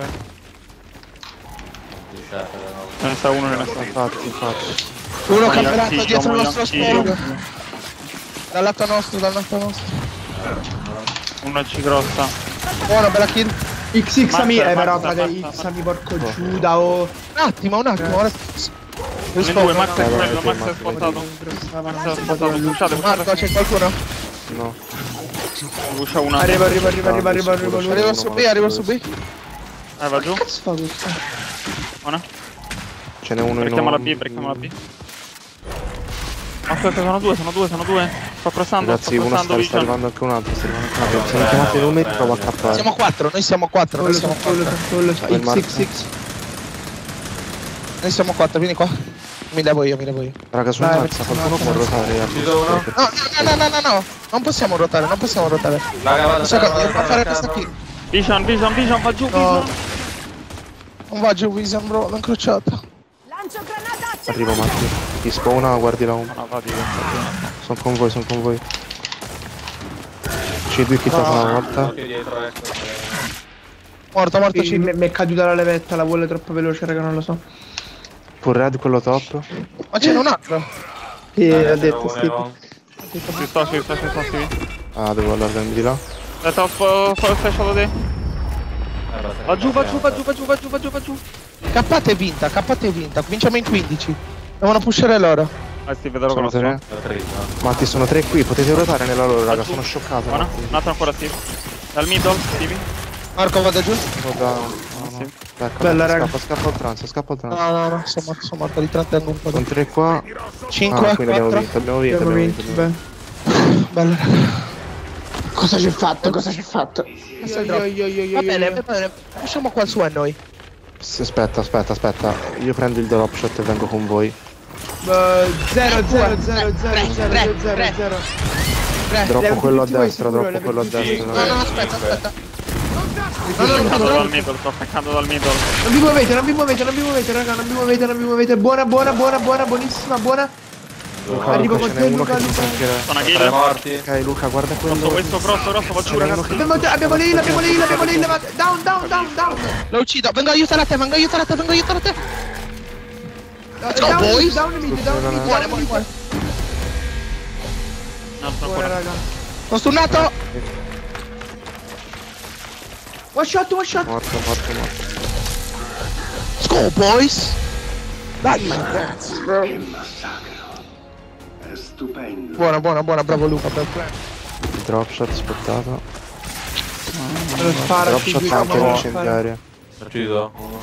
[SPEAKER 6] Ce ne sta uno, ce ne sta.
[SPEAKER 3] Infatti, infatti.
[SPEAKER 4] Uno
[SPEAKER 6] Muoio
[SPEAKER 4] camperato
[SPEAKER 6] anch'io,
[SPEAKER 4] dietro il
[SPEAKER 6] muoio
[SPEAKER 4] nostro
[SPEAKER 6] anch'io.
[SPEAKER 4] spawn. Dal lato nostro, dal lato nostro.
[SPEAKER 6] Uno ci grossa.
[SPEAKER 4] Buona, bella kill.
[SPEAKER 2] X X ami,
[SPEAKER 6] Mazza,
[SPEAKER 2] eh però
[SPEAKER 6] mazza,
[SPEAKER 2] frate,
[SPEAKER 6] mazza,
[SPEAKER 2] X ami porco Giuda, oh.
[SPEAKER 4] Un attimo, un attimo, ora.
[SPEAKER 6] Ne due, Max è
[SPEAKER 3] Vai, vai,
[SPEAKER 6] quello,
[SPEAKER 3] vai,
[SPEAKER 6] Max è
[SPEAKER 3] vai,
[SPEAKER 6] spontato. Max è spontato, pushate,
[SPEAKER 4] Marco,
[SPEAKER 6] pushate.
[SPEAKER 4] c'è qualcuno?
[SPEAKER 3] No.
[SPEAKER 6] Pusha una.
[SPEAKER 2] Arriva, arriva, arriva, arriva, arriva, arriva lui.
[SPEAKER 4] Arrivo su B, arrivo su B.
[SPEAKER 6] Eh, va giù.
[SPEAKER 2] Che cazzo fa questo?
[SPEAKER 6] Buona.
[SPEAKER 3] Ce n'è uno in
[SPEAKER 6] Brechiamo la
[SPEAKER 3] uno.
[SPEAKER 6] B, brechiamo la B. Aspetta, sono due, sono due, sono due. Sto crossando,
[SPEAKER 3] Ragazzi,
[SPEAKER 6] sto
[SPEAKER 3] uno
[SPEAKER 6] crossando
[SPEAKER 3] sta, sta
[SPEAKER 6] vision.
[SPEAKER 3] arrivando anche un altro, sta arrivando anche un altro. Siamo chiamati i numeri, prova a cappare.
[SPEAKER 4] Siamo quattro, noi siamo quattro, noi
[SPEAKER 2] Quello,
[SPEAKER 4] siamo
[SPEAKER 2] quello,
[SPEAKER 4] quattro.
[SPEAKER 2] quello,
[SPEAKER 3] Quel
[SPEAKER 2] X X X.
[SPEAKER 4] Noi siamo quattro, vieni qua. Mi levo io, mi levo io.
[SPEAKER 3] Raga, sul
[SPEAKER 2] Dai,
[SPEAKER 3] mazza,
[SPEAKER 2] facciamo
[SPEAKER 3] qualcuno può
[SPEAKER 2] un attimo.
[SPEAKER 3] ruotare?
[SPEAKER 1] Ucciso uno.
[SPEAKER 4] No, no, no, no, no, no. Non possiamo ruotare, non possiamo ruotare.
[SPEAKER 1] Raga, vado a
[SPEAKER 4] Sai cosa?
[SPEAKER 1] terra,
[SPEAKER 4] Devo
[SPEAKER 1] vado a
[SPEAKER 4] fare
[SPEAKER 1] terra,
[SPEAKER 4] questa
[SPEAKER 1] capo.
[SPEAKER 4] kill.
[SPEAKER 6] Vision, vision, vision, va giù,
[SPEAKER 2] No.
[SPEAKER 6] vision.
[SPEAKER 4] Non va giù, Vision, bro, l'ho incrociata.
[SPEAKER 5] Lancio granata a
[SPEAKER 3] Arrivo Matti. Ti spawna, guardi la home.
[SPEAKER 6] No, va di
[SPEAKER 3] Sono con voi, sono con voi. C due chittato una volta.
[SPEAKER 1] Occhio dietro, ecco.
[SPEAKER 4] Morto, morto,
[SPEAKER 2] Sì,
[SPEAKER 4] ci
[SPEAKER 2] Mi mi è caduta la levetta, la vuole troppo veloce, raga, non lo so.
[SPEAKER 3] Full red, quello top.
[SPEAKER 4] Ma c'è un altro.
[SPEAKER 2] Sì,
[SPEAKER 1] Dai,
[SPEAKER 2] ha detto
[SPEAKER 1] uno,
[SPEAKER 2] Steve.
[SPEAKER 1] uno.
[SPEAKER 6] Ci sto, ci sto, ci sto, sì.
[SPEAKER 3] Ah, devo allargarmi di là.
[SPEAKER 6] Aspetta, ho spo- ho flashato te.
[SPEAKER 1] Eh, basta,
[SPEAKER 6] Va giù, va giù, va
[SPEAKER 1] basta.
[SPEAKER 6] giù, va giù, va giù, va giù, va giù.
[SPEAKER 4] K è vinta, K è vinta. Vinciamo in quindici. Devono pushare loro.
[SPEAKER 6] Vai Steve, te lo
[SPEAKER 3] Sono
[SPEAKER 6] conosco.
[SPEAKER 3] tre.
[SPEAKER 1] È triste.
[SPEAKER 3] Matti, sono tre qui, potete ruotare nella loro, raga,
[SPEAKER 6] giù.
[SPEAKER 3] sono scioccato.
[SPEAKER 6] Buona,
[SPEAKER 3] Matti.
[SPEAKER 6] un altro ancora Steve. Dal middle, Stevie.
[SPEAKER 4] Marco, vado giù.
[SPEAKER 3] Guarda, no, no.
[SPEAKER 6] Sì.
[SPEAKER 3] Ecco,
[SPEAKER 2] Bella,
[SPEAKER 3] Matti,
[SPEAKER 2] raga.
[SPEAKER 3] scappa, scappa al trans, scappa al
[SPEAKER 4] No,
[SPEAKER 3] trans.
[SPEAKER 4] no, no, sono morto, sono morto. Li trattengo un po'.
[SPEAKER 3] Sono tre qua.
[SPEAKER 4] cinque,
[SPEAKER 3] Ah, quindi abbiamo
[SPEAKER 4] quattro.
[SPEAKER 3] vinto, abbiamo vinto,
[SPEAKER 2] Abbiamo
[SPEAKER 3] abbiamo
[SPEAKER 2] vinto,
[SPEAKER 3] vinto. abbiamo vinto.
[SPEAKER 2] beh.
[SPEAKER 4] Bello, raga.
[SPEAKER 2] Cosa c'è fatto? Cosa c'è fatto?
[SPEAKER 4] Io, io, io, io, io, va bene, va bene. Facciamo qua su a noi.
[SPEAKER 3] Sì, aspetta, aspetta, aspetta. Io prendo il drop shot e vengo con voi.
[SPEAKER 2] zero zero zero
[SPEAKER 4] Tre,
[SPEAKER 2] zero
[SPEAKER 4] tre,
[SPEAKER 2] zero
[SPEAKER 4] tre,
[SPEAKER 2] zero
[SPEAKER 4] tre.
[SPEAKER 2] zero.
[SPEAKER 4] Tre.
[SPEAKER 3] Droppo
[SPEAKER 2] avete
[SPEAKER 3] quello a
[SPEAKER 2] tutti voi
[SPEAKER 3] destra,
[SPEAKER 2] sicuro,
[SPEAKER 3] droppo
[SPEAKER 2] le
[SPEAKER 3] quello a
[SPEAKER 2] avete tutti
[SPEAKER 3] destra.
[SPEAKER 4] No, no,
[SPEAKER 3] no.
[SPEAKER 4] aspetta, aspetta.
[SPEAKER 6] Sto staccando dal middle, sto staccando dal middle.
[SPEAKER 2] Non vi muovete, non vi muovete, non vi muovete, raga, non vi muovete, non vi muovete. Buona, buona, buona, buona, buonissima, buona.
[SPEAKER 3] Luca,
[SPEAKER 2] Arrivo
[SPEAKER 3] Luca,
[SPEAKER 2] con
[SPEAKER 3] ce
[SPEAKER 2] te,
[SPEAKER 3] n'è uno
[SPEAKER 2] Luca,
[SPEAKER 3] che ti
[SPEAKER 2] Luca.
[SPEAKER 3] flancherà.
[SPEAKER 6] Sono
[SPEAKER 1] Tre
[SPEAKER 6] kill.
[SPEAKER 1] morti.
[SPEAKER 3] Ok, Luca, guarda quello.
[SPEAKER 6] Grosso questo, grosso, grosso, va giù
[SPEAKER 3] Ce n'è uno
[SPEAKER 6] ragazzi.
[SPEAKER 3] che-
[SPEAKER 2] Abbiamo, abbiamo le heal, abbiamo le heal, abbiamo le heal, ma- down, down, down, down.
[SPEAKER 4] Lo uccido. Vengo a aiutare a te, vengo a aiutare a te, vengo a aiutare a te.
[SPEAKER 2] Eh,
[SPEAKER 4] Ciao,
[SPEAKER 2] down,
[SPEAKER 4] boys.
[SPEAKER 2] down mid, down mid,
[SPEAKER 4] Muore,
[SPEAKER 2] down
[SPEAKER 4] muore,
[SPEAKER 2] mid.
[SPEAKER 4] muore.
[SPEAKER 6] Un altro
[SPEAKER 2] Buona,
[SPEAKER 6] ancora.
[SPEAKER 2] raga.
[SPEAKER 4] Sono stunnato.
[SPEAKER 2] One shot, one shot.
[SPEAKER 3] Morto, morto, morto.
[SPEAKER 4] Let's go, boys. Dai. Buona, buona, buona, bravo Luca, bravo.
[SPEAKER 3] Il drop shot spottato.
[SPEAKER 2] Lo spara,
[SPEAKER 3] Drop
[SPEAKER 2] sì,
[SPEAKER 3] shot
[SPEAKER 2] sì,
[SPEAKER 3] anche
[SPEAKER 2] come lo
[SPEAKER 3] incendiaria.
[SPEAKER 1] Ucciso. Uno.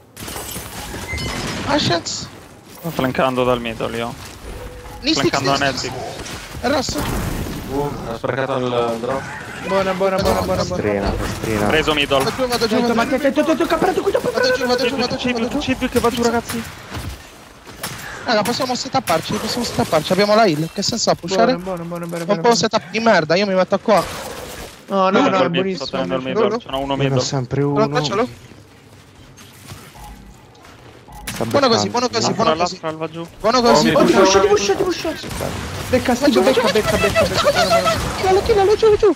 [SPEAKER 4] Ascens.
[SPEAKER 6] Sto flankando dal middle io.
[SPEAKER 4] Nistix,
[SPEAKER 6] Flankando a
[SPEAKER 4] Nistix.
[SPEAKER 6] Netflix.
[SPEAKER 4] Rosso.
[SPEAKER 1] Uh, ha sprecato il drop.
[SPEAKER 2] spara. Buona, buona, buona, buona, buona.
[SPEAKER 3] Strena, strena.
[SPEAKER 6] Preso middle.
[SPEAKER 4] Vado giù, vado giù,
[SPEAKER 2] Attento,
[SPEAKER 4] vado
[SPEAKER 2] ma
[SPEAKER 4] giù.
[SPEAKER 2] attento, attento, capparato qui dopo.
[SPEAKER 4] Vado giù, vado giù, vado giù, vado giù.
[SPEAKER 6] Cibi che va giù ragazzi.
[SPEAKER 4] Raga, possiamo setapparci, possiamo setapparci. Abbiamo la heal. Che senso ha pushare?
[SPEAKER 2] Buono, buono, buono, buono,
[SPEAKER 4] Un
[SPEAKER 2] buono.
[SPEAKER 4] po' un setup di merda, io mi metto qua.
[SPEAKER 2] No, no,
[SPEAKER 6] Sto
[SPEAKER 2] no, è
[SPEAKER 6] tenendo il mid, sto
[SPEAKER 2] buonissimo.
[SPEAKER 6] tenendo il
[SPEAKER 2] buonissimo.
[SPEAKER 6] middle. Ce n'ho uno
[SPEAKER 3] Ne ho
[SPEAKER 6] middle.
[SPEAKER 3] sempre
[SPEAKER 4] Però
[SPEAKER 3] uno.
[SPEAKER 4] faccialo.
[SPEAKER 3] Sta
[SPEAKER 4] Buono così,
[SPEAKER 3] beccando.
[SPEAKER 4] buono così,
[SPEAKER 6] L'altro,
[SPEAKER 4] buono così.
[SPEAKER 6] l'altro va giù.
[SPEAKER 4] Buono così.
[SPEAKER 1] Oh,
[SPEAKER 2] Oh,
[SPEAKER 1] mi-
[SPEAKER 2] ti pushati, pushati, pushati. Becca, Steve, becca, becca, becca, becca.
[SPEAKER 4] Killalo, killalo, giù, giù.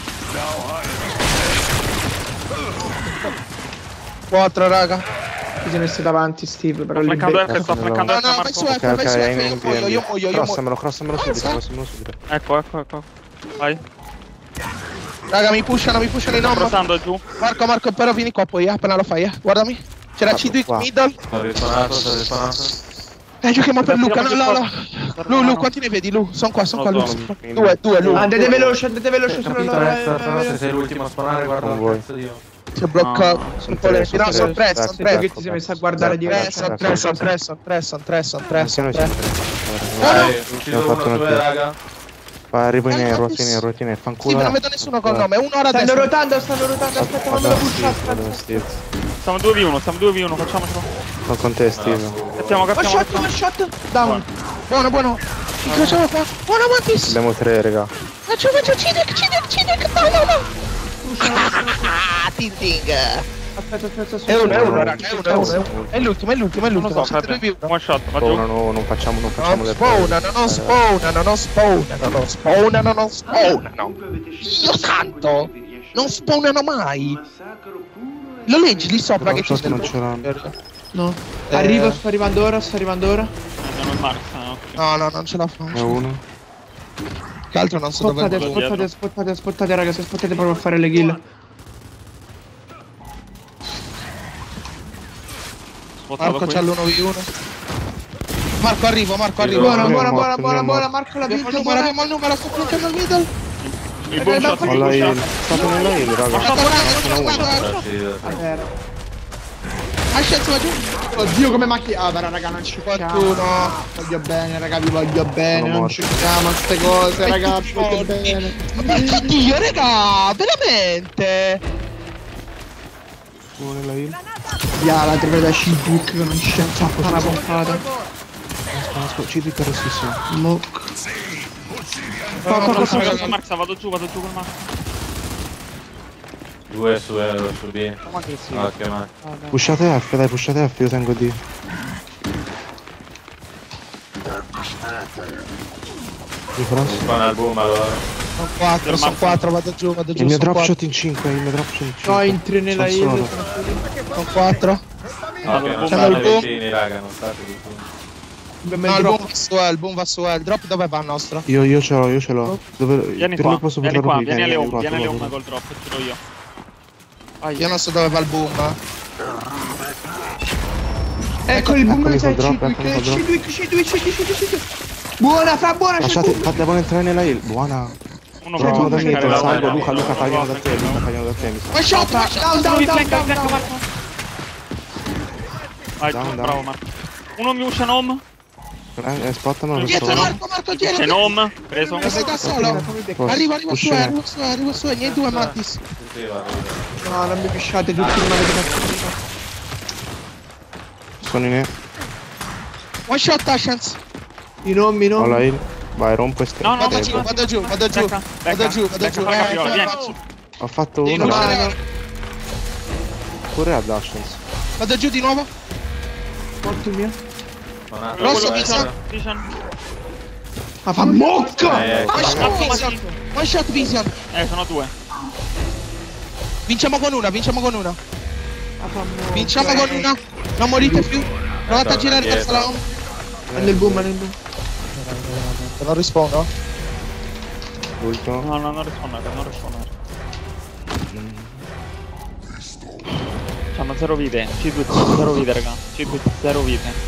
[SPEAKER 4] quattro, raga.
[SPEAKER 2] si è messo davanti Steve, però
[SPEAKER 6] Sto
[SPEAKER 2] lì
[SPEAKER 6] flankando
[SPEAKER 2] becca.
[SPEAKER 6] F, sto flankando
[SPEAKER 4] No,
[SPEAKER 6] F,
[SPEAKER 4] no, vai
[SPEAKER 6] Marco.
[SPEAKER 4] su
[SPEAKER 3] Ok,
[SPEAKER 4] F, vai
[SPEAKER 3] ok,
[SPEAKER 4] su
[SPEAKER 3] in
[SPEAKER 4] F, io muoio, io
[SPEAKER 3] B.
[SPEAKER 4] muoio, io muoio.
[SPEAKER 3] Crossamelo, crossamelo subito, crossamelo subito.
[SPEAKER 6] Ecco, ecco, ecco. Vai.
[SPEAKER 4] Raga, mi pushano, mi pushano in
[SPEAKER 6] Sto
[SPEAKER 4] ombra.
[SPEAKER 6] crossando giù.
[SPEAKER 4] Marco, Marco, però vieni qua poi, eh, appena lo fai, eh. Guardami. C'era
[SPEAKER 3] Vado
[SPEAKER 4] Cidwick
[SPEAKER 3] qua.
[SPEAKER 4] middle.
[SPEAKER 1] Sto rispawnato, sto rispawnato.
[SPEAKER 4] Eh, giochiamo per
[SPEAKER 6] Tira,
[SPEAKER 4] Luca, no,
[SPEAKER 6] tira,
[SPEAKER 4] no,
[SPEAKER 6] tira,
[SPEAKER 4] no.
[SPEAKER 6] tira,
[SPEAKER 4] Lu, Lu,
[SPEAKER 6] tira,
[SPEAKER 4] quanti ne vedi, Lu? Sono qua, sono qua,
[SPEAKER 6] No,
[SPEAKER 4] Lu.
[SPEAKER 3] no.
[SPEAKER 4] Due, due, Lu.
[SPEAKER 2] Andate veloce, andate veloce, sono
[SPEAKER 1] Capito,
[SPEAKER 2] loro.
[SPEAKER 1] Hector,
[SPEAKER 2] eh,
[SPEAKER 1] però se
[SPEAKER 2] veloce.
[SPEAKER 1] sei l'ultimo a spawnare, guarda
[SPEAKER 3] Non
[SPEAKER 1] il
[SPEAKER 3] vuoi.
[SPEAKER 1] cazzo di io.
[SPEAKER 4] Si è bloccato.
[SPEAKER 6] No.
[SPEAKER 4] Sono polenti. No, sono tre, sono tre.
[SPEAKER 2] Che ti sei messo a guardare di
[SPEAKER 4] Tre,
[SPEAKER 2] veloce.
[SPEAKER 4] sono tre, sono tre, sono tre, sono tre, sono tre,
[SPEAKER 3] Anche
[SPEAKER 4] sono
[SPEAKER 3] noi
[SPEAKER 4] tre.
[SPEAKER 3] siamo tre.
[SPEAKER 1] Dai,
[SPEAKER 3] Abbiamo
[SPEAKER 1] ucciso
[SPEAKER 3] fatto
[SPEAKER 1] uno
[SPEAKER 3] una
[SPEAKER 1] su,
[SPEAKER 3] kill.
[SPEAKER 1] raga.
[SPEAKER 3] Vai, arrivo in
[SPEAKER 4] Dai,
[SPEAKER 3] nero,
[SPEAKER 4] dai,
[SPEAKER 3] in nero, in nero, fanculo.
[SPEAKER 4] Sì, ma non vedo nessuno col nome. Uno ora a
[SPEAKER 2] Stanno
[SPEAKER 4] destra.
[SPEAKER 2] rotando, stanno rotando, aspetta, quando lo push aspetta.
[SPEAKER 6] Siamo due v uno, siamo due v uno, facciamocelo.
[SPEAKER 3] Sono con te, Steve.
[SPEAKER 6] Cattiamo,
[SPEAKER 2] One
[SPEAKER 6] cattiamo,
[SPEAKER 2] shot,
[SPEAKER 6] cattiamo.
[SPEAKER 2] one shot. Down.
[SPEAKER 4] Buono, buono. Incrociamo qua. Buono, Mantis.
[SPEAKER 3] Abbiamo tre, raga.
[SPEAKER 4] Faccio, faccio, Cidek, Cidek, Cidek. No, no, no. Ah, ting ting.
[SPEAKER 2] Aspetta, aspetta,
[SPEAKER 4] È uno, è uno,
[SPEAKER 2] aspetta.
[SPEAKER 4] raga, è uno, è uno. è uno. È l'ultimo, è l'ultimo, è
[SPEAKER 6] Non lo
[SPEAKER 4] l'ultimo.
[SPEAKER 6] so,
[SPEAKER 4] Siete
[SPEAKER 6] frate.
[SPEAKER 4] due v uno.
[SPEAKER 6] One shot, va giù.
[SPEAKER 3] Spawnano, non facciamo, non facciamo
[SPEAKER 4] Non
[SPEAKER 3] le
[SPEAKER 4] spawnano, non spawnano, non spawnano, non spawnano, non spawnano. Dio santo! Non spawnano mai! Lo leggi lì sopra che c'è
[SPEAKER 3] Non ce l'hanno.
[SPEAKER 2] No.
[SPEAKER 4] Eh.
[SPEAKER 2] Arrivo, sto arrivando ora, sto arrivando ora.
[SPEAKER 6] Andiamo in Marx, ah, ok.
[SPEAKER 4] No, no, non ce la
[SPEAKER 3] È
[SPEAKER 4] faccio.
[SPEAKER 3] uno.
[SPEAKER 4] Che altro non so dove
[SPEAKER 2] Spottate,
[SPEAKER 6] quello
[SPEAKER 2] spottate,
[SPEAKER 6] dietro.
[SPEAKER 2] spottate, spottate, ragazzi, spottate proprio a fare le kill.
[SPEAKER 6] Spostato
[SPEAKER 4] Marco
[SPEAKER 6] qui.
[SPEAKER 4] c'ha l'uno v uno. Marco arrivo, Marco arrivo.
[SPEAKER 2] Buona,
[SPEAKER 3] Lui è
[SPEAKER 2] buona,
[SPEAKER 3] morto,
[SPEAKER 2] buona,
[SPEAKER 3] lui è
[SPEAKER 2] buona, buona,
[SPEAKER 3] morto.
[SPEAKER 2] Marco l'ha
[SPEAKER 4] Abbiamo il
[SPEAKER 2] vinto,
[SPEAKER 4] numero,
[SPEAKER 2] buona.
[SPEAKER 4] abbiamo il numero, sto bloccando il middle.
[SPEAKER 6] Il boom shot,
[SPEAKER 3] Ho
[SPEAKER 6] il
[SPEAKER 3] la
[SPEAKER 6] boom
[SPEAKER 3] heal.
[SPEAKER 6] shot.
[SPEAKER 3] State nella heal, raga.
[SPEAKER 4] Guarda, guarda, guarda, guarda.
[SPEAKER 2] Ah, vero.
[SPEAKER 4] Ah, scelto va giù.
[SPEAKER 2] Oddio come macchina. Ah, però raga, non ci facciamo.
[SPEAKER 4] Qualcuno.
[SPEAKER 2] Voglio bene, raga, vi voglio bene,
[SPEAKER 3] Sono
[SPEAKER 2] non
[SPEAKER 3] morto.
[SPEAKER 2] ci facciamo a ste cose, raga, vi voglio
[SPEAKER 4] tutti
[SPEAKER 2] bene.
[SPEAKER 4] Ma porca Dio, raga, veramente.
[SPEAKER 3] Uno nella heal.
[SPEAKER 2] Ya, la trivia da Cidwick che non c'è, fa una pompata.
[SPEAKER 3] Ci dico rossissimo.
[SPEAKER 2] Mo.
[SPEAKER 4] No,
[SPEAKER 2] Fa,
[SPEAKER 4] no,
[SPEAKER 2] fa,
[SPEAKER 4] no,
[SPEAKER 2] fa,
[SPEAKER 4] no,
[SPEAKER 2] fa,
[SPEAKER 4] no,
[SPEAKER 2] fa.
[SPEAKER 6] Marx, vado giù, vado giù con Marx.
[SPEAKER 1] Due su, eh, su B.
[SPEAKER 6] Ma che sì.
[SPEAKER 1] Ok, ma.
[SPEAKER 3] Pushate F, dai, pushate F, io tengo D. Mi cross.
[SPEAKER 1] Spawna il boom allora.
[SPEAKER 4] Sono quattro, sono quattro, vado giù, vado giù.
[SPEAKER 3] Il mio
[SPEAKER 4] sono
[SPEAKER 3] drop
[SPEAKER 4] quattro.
[SPEAKER 3] shot in cinque, il mio drop shot in cinque.
[SPEAKER 2] No, entri nella
[SPEAKER 3] Sono
[SPEAKER 2] heal.
[SPEAKER 3] solo.
[SPEAKER 4] Sono quattro.
[SPEAKER 1] No, che non
[SPEAKER 4] C'hanno il
[SPEAKER 1] state
[SPEAKER 4] boom.
[SPEAKER 1] vicini, raga, non state vicini.
[SPEAKER 4] No, il boom va su L, il boom va su L. Drop dove va il nostro?
[SPEAKER 3] Io, io ce l'ho, io ce l'ho. Dove...
[SPEAKER 6] Vieni
[SPEAKER 3] per
[SPEAKER 6] qua,
[SPEAKER 3] lui posso
[SPEAKER 6] vieni
[SPEAKER 3] portarlo
[SPEAKER 6] qua,
[SPEAKER 3] qui,
[SPEAKER 6] vieni alle
[SPEAKER 3] qua,
[SPEAKER 6] home, vieni alle
[SPEAKER 3] qua,
[SPEAKER 6] home
[SPEAKER 3] qua.
[SPEAKER 6] col drop, tiro io.
[SPEAKER 4] Io non so dove va il boom.
[SPEAKER 2] Ecco il boom
[SPEAKER 3] Eccomi
[SPEAKER 2] c'è
[SPEAKER 3] col drop,
[SPEAKER 2] Cidwick,
[SPEAKER 3] eccomi col drop.
[SPEAKER 2] Cidwick, Cidwick, Cidwick, Cidwick, Cidwick. Buona, fra buona, c'è il
[SPEAKER 3] Lasciate,
[SPEAKER 2] boom.
[SPEAKER 3] fate, devono entrare nella heal. Buona.
[SPEAKER 6] Uno
[SPEAKER 2] Cioè,
[SPEAKER 3] Proviamo da
[SPEAKER 2] tu
[SPEAKER 3] me,
[SPEAKER 2] fai-
[SPEAKER 3] salgo,
[SPEAKER 1] no,
[SPEAKER 3] Luca,
[SPEAKER 1] no,
[SPEAKER 3] Luca,
[SPEAKER 1] no,
[SPEAKER 3] tagliano
[SPEAKER 6] no,
[SPEAKER 3] da te,
[SPEAKER 6] no.
[SPEAKER 3] Luca, tagliano da te, mi sa.
[SPEAKER 4] One shot, one shot.
[SPEAKER 2] Down, down,
[SPEAKER 6] Lui
[SPEAKER 2] down,
[SPEAKER 6] flanca,
[SPEAKER 2] down,
[SPEAKER 6] flanca,
[SPEAKER 2] down.
[SPEAKER 6] Marco. Vai,
[SPEAKER 3] Down,
[SPEAKER 6] tu,
[SPEAKER 3] down.
[SPEAKER 6] bravo Marco. Uno mi uscia home.
[SPEAKER 3] Eh, eh, spottano da
[SPEAKER 4] Dietro,
[SPEAKER 3] solo.
[SPEAKER 4] Marco, Marco, dietro.
[SPEAKER 6] C'è home, preso.
[SPEAKER 4] Ma sei da solo?
[SPEAKER 3] Forse.
[SPEAKER 4] Arrivo, arrivo su E,
[SPEAKER 3] Pushino.
[SPEAKER 4] arrivo su E, arrivo su E, niente due Mantis.
[SPEAKER 1] Sì, vado.
[SPEAKER 2] No, non mi pisciate tutti, non avete fatto.
[SPEAKER 3] Sono in E.
[SPEAKER 4] One shot, Ashens.
[SPEAKER 2] I nomi, i
[SPEAKER 3] Ho la
[SPEAKER 2] nomi.
[SPEAKER 3] heal. Vai, rompo e
[SPEAKER 6] No, no,
[SPEAKER 4] Vado
[SPEAKER 6] no,
[SPEAKER 4] giù,
[SPEAKER 6] no.
[SPEAKER 4] vado giù, vado giù.
[SPEAKER 6] Becca,
[SPEAKER 4] Vado
[SPEAKER 6] becca,
[SPEAKER 4] giù, vado
[SPEAKER 6] becca,
[SPEAKER 4] giù.
[SPEAKER 6] fra
[SPEAKER 4] Eh,
[SPEAKER 6] capiola, vieni.
[SPEAKER 4] faccio.
[SPEAKER 3] Ho fatto
[SPEAKER 4] Devi
[SPEAKER 3] uno.
[SPEAKER 4] pushare.
[SPEAKER 3] Pure ad Ashens.
[SPEAKER 4] Vado giù di nuovo.
[SPEAKER 2] Morto il mio.
[SPEAKER 1] Spawnato.
[SPEAKER 4] Rosso,
[SPEAKER 1] Eh,
[SPEAKER 4] Vision.
[SPEAKER 6] Vision.
[SPEAKER 2] Ma fa mocca!
[SPEAKER 1] Eh,
[SPEAKER 4] One shot,
[SPEAKER 6] Marco,
[SPEAKER 4] Vision. One shot, Vision.
[SPEAKER 6] Eh, sono due.
[SPEAKER 4] Vinciamo con una, vinciamo con una.
[SPEAKER 2] Ma fa mocca.
[SPEAKER 4] Vinciamo con una. Non morite più. Provate a girare verso la home.
[SPEAKER 2] Prende il boom, prende il boom.
[SPEAKER 4] Non rispondo.
[SPEAKER 3] L'ultimo.
[SPEAKER 6] No, no, non rispondere, non rispondere. C'hanno zero vite. C-Twit, zero vite, raga. C-Twit, zero vite.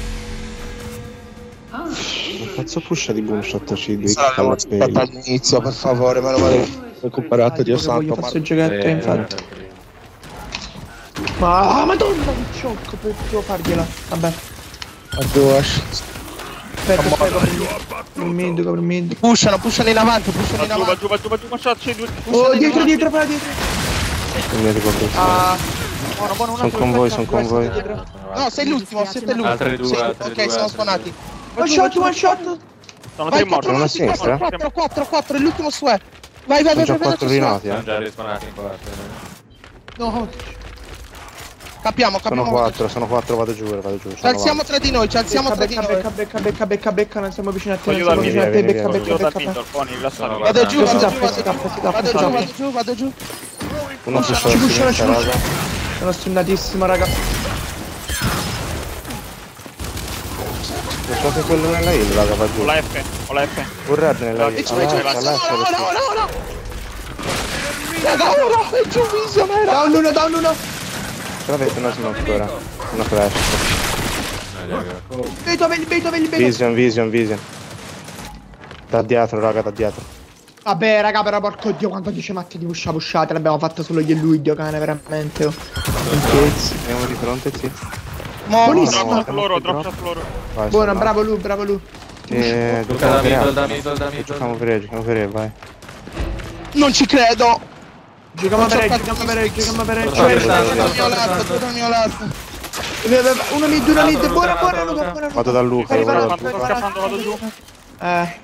[SPEAKER 3] Che cazzo pusha di boom shot Cidwick?
[SPEAKER 4] Sarà
[SPEAKER 3] Alla
[SPEAKER 4] stata
[SPEAKER 3] sveglia.
[SPEAKER 4] all'inizio, per favore, me lo vado recuperato, Dio
[SPEAKER 2] Voglio
[SPEAKER 4] santo.
[SPEAKER 2] fare sto
[SPEAKER 4] Ma...
[SPEAKER 2] giochetto,
[SPEAKER 1] eh,
[SPEAKER 2] infatti. Ma ah, madonna, che ciocco, devo fargliela. Vabbè.
[SPEAKER 4] Addio.
[SPEAKER 2] Aspetta, aspetta, copri il mid, copri il mid, copri il mid.
[SPEAKER 4] Pushano, pushano in avanti, pushano
[SPEAKER 6] Va
[SPEAKER 4] in
[SPEAKER 6] giù, va
[SPEAKER 4] avanti.
[SPEAKER 6] giù, va giù, va giù, one shot, C-Twit.
[SPEAKER 2] Oh, dietro, dietro, però dietro.
[SPEAKER 3] Non mi ricordo.
[SPEAKER 2] Ah,
[SPEAKER 6] Buono, buono, una
[SPEAKER 3] Sono
[SPEAKER 6] su,
[SPEAKER 3] con voi,
[SPEAKER 6] aspetta.
[SPEAKER 3] sono con voi.
[SPEAKER 4] No, sei l'ultimo, siete l'ultimo.
[SPEAKER 1] Altri due,
[SPEAKER 4] Sei-
[SPEAKER 1] altri
[SPEAKER 4] Ok,
[SPEAKER 1] due,
[SPEAKER 4] siamo
[SPEAKER 1] altri
[SPEAKER 4] spawnati.
[SPEAKER 2] one shot, one shot.
[SPEAKER 6] Sono
[SPEAKER 4] Vai,
[SPEAKER 6] tre morti.
[SPEAKER 4] quattro
[SPEAKER 3] Una a
[SPEAKER 4] morti,
[SPEAKER 3] sinistra?
[SPEAKER 4] quattro, quattro, quattro, è l'ultimo su E. Vai, vai, vai,
[SPEAKER 3] Sono già
[SPEAKER 4] vai, vai,
[SPEAKER 3] quattro
[SPEAKER 4] vai, vai.
[SPEAKER 3] rinati,
[SPEAKER 1] Sono
[SPEAKER 3] eh.
[SPEAKER 1] già rispawnati in quarto.
[SPEAKER 2] No,
[SPEAKER 4] Capiamo,
[SPEAKER 3] Sono
[SPEAKER 4] capiamo.
[SPEAKER 3] quattro, sono quattro, vado giù, vado giù.
[SPEAKER 4] Ci
[SPEAKER 3] sono
[SPEAKER 4] alziamo
[SPEAKER 3] avanti.
[SPEAKER 4] tra di noi, ci alziamo
[SPEAKER 2] becca,
[SPEAKER 4] tra di
[SPEAKER 2] becca,
[SPEAKER 4] noi.
[SPEAKER 2] becca, becca, becca, becca, becca, non siamo vicini a te, non
[SPEAKER 6] Voglio
[SPEAKER 2] siamo
[SPEAKER 6] darmi
[SPEAKER 2] vicini a te,
[SPEAKER 3] via,
[SPEAKER 2] becca,
[SPEAKER 3] via,
[SPEAKER 2] becca,
[SPEAKER 6] Io
[SPEAKER 2] becca,
[SPEAKER 6] dal
[SPEAKER 2] becca.
[SPEAKER 6] middle, Pony, rilassati.
[SPEAKER 1] Sono
[SPEAKER 4] Vado giù,
[SPEAKER 2] Si
[SPEAKER 4] vado
[SPEAKER 2] tappa,
[SPEAKER 4] giù,
[SPEAKER 2] si
[SPEAKER 4] vado
[SPEAKER 2] tappa, si
[SPEAKER 4] giù.
[SPEAKER 2] tappa,
[SPEAKER 4] Vado
[SPEAKER 2] si
[SPEAKER 4] giù,
[SPEAKER 2] tappa.
[SPEAKER 4] vado giù, vado giù.
[SPEAKER 3] Uno pusha
[SPEAKER 2] Ci
[SPEAKER 3] da
[SPEAKER 2] pushano, ci
[SPEAKER 3] sinistra,
[SPEAKER 2] pushano.
[SPEAKER 3] raga.
[SPEAKER 2] Sono stunnatissimo, raga.
[SPEAKER 3] Non so se quello nella hill, raga, va giù.
[SPEAKER 6] Ho la F, ho la F.
[SPEAKER 3] Un red nella hill.
[SPEAKER 6] Vai, vai, vai,
[SPEAKER 3] All'asta,
[SPEAKER 4] Ora,
[SPEAKER 3] all'asta.
[SPEAKER 4] ora, ora! Raga, ora! È giù Visionaire!
[SPEAKER 2] Down uno, down uno.
[SPEAKER 3] Però avete una smoke ora. Una flash.
[SPEAKER 2] Beto, beto, beto, beto.
[SPEAKER 3] Vision, vision, vision. Da dietro, raga, da dietro.
[SPEAKER 2] Vabbè, raga, però porco dio, quanto dice matti di pusha pushate. L'abbiamo fatta solo io e lui, dio cane, veramente. Oh.
[SPEAKER 3] Andiamo di fronte, sì.
[SPEAKER 2] Buonissimo.
[SPEAKER 6] Drop shot loro, drop shot loro.
[SPEAKER 3] Vai,
[SPEAKER 2] Buono,
[SPEAKER 3] sono
[SPEAKER 2] bravo lui, bravo lui.
[SPEAKER 3] là. Eh,
[SPEAKER 1] Gioca da
[SPEAKER 3] giochiamo
[SPEAKER 1] middle, da
[SPEAKER 3] per
[SPEAKER 1] middle, da middle.
[SPEAKER 3] Giochiamo per giochiamo per vai.
[SPEAKER 4] Non ci credo!
[SPEAKER 2] Giochiamo per
[SPEAKER 4] c'ho
[SPEAKER 2] giochiamo per giochiamo per
[SPEAKER 1] Lo so che sta-
[SPEAKER 4] Tutto il mio lato, tutto il mio lato.
[SPEAKER 2] Uno mid, uno mid,
[SPEAKER 1] Luca,
[SPEAKER 2] buona,
[SPEAKER 1] Luca,
[SPEAKER 2] buona,
[SPEAKER 1] Luca.
[SPEAKER 2] Luca, buona.
[SPEAKER 3] Vado da Luca,
[SPEAKER 2] Arriva
[SPEAKER 3] vado
[SPEAKER 2] là,
[SPEAKER 3] da
[SPEAKER 6] Sto
[SPEAKER 2] arriva là.
[SPEAKER 6] scappando, vado giù.
[SPEAKER 2] Eh.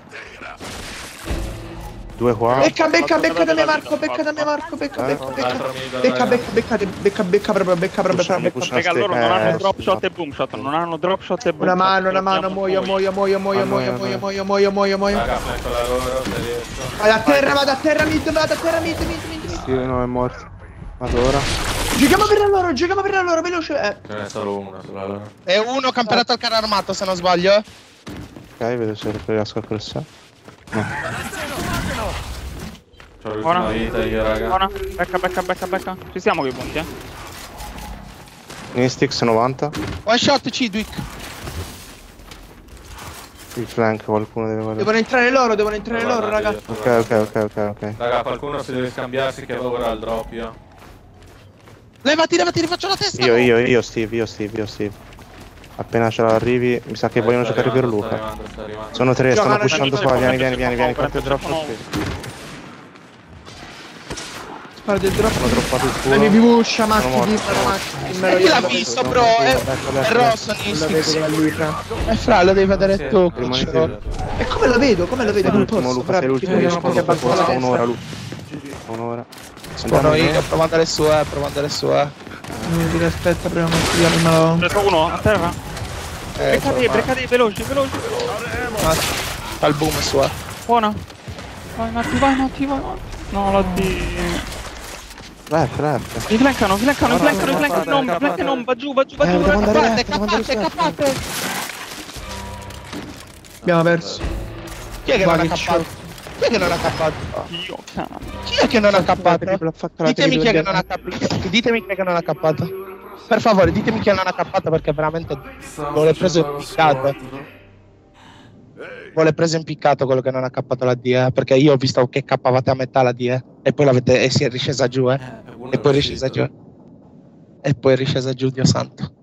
[SPEAKER 3] Due qua.
[SPEAKER 2] Becca, becca, becca da me Marco, becca da me Marco, becca, becca, becca. Becca, becca, becca, becca, becca proprio, becca proprio,
[SPEAKER 3] Pushami,
[SPEAKER 2] becca.
[SPEAKER 3] pushami.
[SPEAKER 6] Raga, loro non
[SPEAKER 3] Eh,
[SPEAKER 6] hanno drop
[SPEAKER 3] sì,
[SPEAKER 6] shot
[SPEAKER 3] no.
[SPEAKER 6] e boom shot, non hanno drop shot e boom
[SPEAKER 2] Una
[SPEAKER 6] shot.
[SPEAKER 2] mano, una
[SPEAKER 6] lo
[SPEAKER 2] mano,
[SPEAKER 6] abbiamo
[SPEAKER 2] muoio,
[SPEAKER 6] noi.
[SPEAKER 2] muoio, muoio, muoio,
[SPEAKER 3] Ah,
[SPEAKER 2] muoio,
[SPEAKER 3] no,
[SPEAKER 2] muoio,
[SPEAKER 3] no.
[SPEAKER 2] muoio, muoio, muoio, muoio.
[SPEAKER 1] Raga, flanco la loro, se riesco.
[SPEAKER 2] Vado a terra, vado a terra, mid, vado a terra, mid, mid, mid, mid.
[SPEAKER 3] Sì, no, è morto. Vado ora.
[SPEAKER 2] Giochiamo per loro, giochiamo per loro, veloce. Eh.
[SPEAKER 1] Ce n'è solo una sulla loro.
[SPEAKER 4] E uno camperato al carro armato, se non sbaglio. eh.
[SPEAKER 3] Ok, vedo se riesco a crossare.
[SPEAKER 1] C'ho l'ultima
[SPEAKER 6] Buona.
[SPEAKER 1] vita io, raga.
[SPEAKER 6] Buona, becca, becca, becca, becca. Ci siamo con i punti, eh.
[SPEAKER 3] Nistix novanta.
[SPEAKER 4] One shot Cidwick.
[SPEAKER 3] Il flank qualcuno deve guardare.
[SPEAKER 2] Devono entrare loro, devono entrare loro, raga.
[SPEAKER 3] Ok, ok, ok, ok, ok.
[SPEAKER 1] Raga, qualcuno si deve scambiarsi che ora al drop io.
[SPEAKER 4] Levati, levati, rifaccio la testa.
[SPEAKER 3] Io,
[SPEAKER 4] no.
[SPEAKER 3] io, io, Steve, io, Steve, io, Steve. Appena ce l'arrivi, mi sa che vogliono
[SPEAKER 1] Sta
[SPEAKER 3] giocare per
[SPEAKER 1] arrivando, sta
[SPEAKER 3] Luca.
[SPEAKER 1] arrivando, sta arrivando.
[SPEAKER 3] Sono tre, stanno
[SPEAKER 2] Giocano,
[SPEAKER 3] pushando
[SPEAKER 6] giocano,
[SPEAKER 3] qua, vieni,
[SPEAKER 6] giocano,
[SPEAKER 3] vieni, vieni, vieni,
[SPEAKER 6] giocano,
[SPEAKER 3] quanto drop
[SPEAKER 6] giocano.
[SPEAKER 3] shot.
[SPEAKER 2] Sparo del drop.
[SPEAKER 3] Sono droppato il
[SPEAKER 2] E mi
[SPEAKER 3] culo.
[SPEAKER 2] pusha, Matti,
[SPEAKER 3] Sono morto.
[SPEAKER 2] dimmelo, Matti.
[SPEAKER 4] E chi l'ha visto, bro? È, è rosso
[SPEAKER 2] Non lo vedo
[SPEAKER 4] Nistix.
[SPEAKER 2] da lui, fra.
[SPEAKER 4] E fra, lo devi vedere tu.
[SPEAKER 3] Rimani
[SPEAKER 4] ciccio.
[SPEAKER 3] te.
[SPEAKER 2] E come lo vedo? Come lo vedo?
[SPEAKER 3] Sei
[SPEAKER 2] Non
[SPEAKER 3] l'ultimo,
[SPEAKER 2] posso,
[SPEAKER 3] Luca,
[SPEAKER 2] fra,
[SPEAKER 3] sei l'ultimo,
[SPEAKER 2] perché
[SPEAKER 3] io
[SPEAKER 2] non posso
[SPEAKER 3] sparo
[SPEAKER 2] abbassare la
[SPEAKER 3] forza,
[SPEAKER 2] testa.
[SPEAKER 3] un'ora, Luca. Un'ora.
[SPEAKER 4] Sparo io, provo ad andare su, eh, provo ad andare su, eh.
[SPEAKER 2] Mi dire, aspetta, prima di tirarmelo.
[SPEAKER 6] Preso uno, a terra.
[SPEAKER 4] Eh,
[SPEAKER 6] Breccati, breccati, veloci, veloci, veloci.
[SPEAKER 4] Fa il boom su, eh.
[SPEAKER 6] Buona. Vai Matti, vai Matti, vai Matti. No, la D.
[SPEAKER 3] Left, left.
[SPEAKER 6] Mi flankano, mi flankano, mi
[SPEAKER 1] Guarda,
[SPEAKER 6] flankano, mi
[SPEAKER 1] guarda,
[SPEAKER 6] flankano. Non,
[SPEAKER 1] guarda,
[SPEAKER 6] flank non, va giù, va giù, va
[SPEAKER 3] Eh,
[SPEAKER 6] giù.
[SPEAKER 3] devo andare
[SPEAKER 6] guarda.
[SPEAKER 3] left, devo andare
[SPEAKER 4] Cappate,
[SPEAKER 3] left.
[SPEAKER 4] cappate.
[SPEAKER 2] Abbiamo perso.
[SPEAKER 4] Chi è che non
[SPEAKER 2] Vai,
[SPEAKER 4] ha
[SPEAKER 2] che
[SPEAKER 4] cappato? Chi è che non ha cappato?
[SPEAKER 6] Io, cazzo.
[SPEAKER 4] Chi è che non ha cappato?
[SPEAKER 3] Fatto la
[SPEAKER 4] Ditemi chi è che
[SPEAKER 3] tripla.
[SPEAKER 4] non ha cappato. Ditemi chi è che non ha cappato. Per favore, ditemi chi non ha cappato perché veramente vuole preso impiccato. Vuole preso impiccato quello che non ha cappato la D, eh, perché io ho visto che cappavate a metà la D, eh, e poi l'avete e si è riscesa giù, eh. E poi è riscesa giù. E poi è riscesa giù, Dio santo.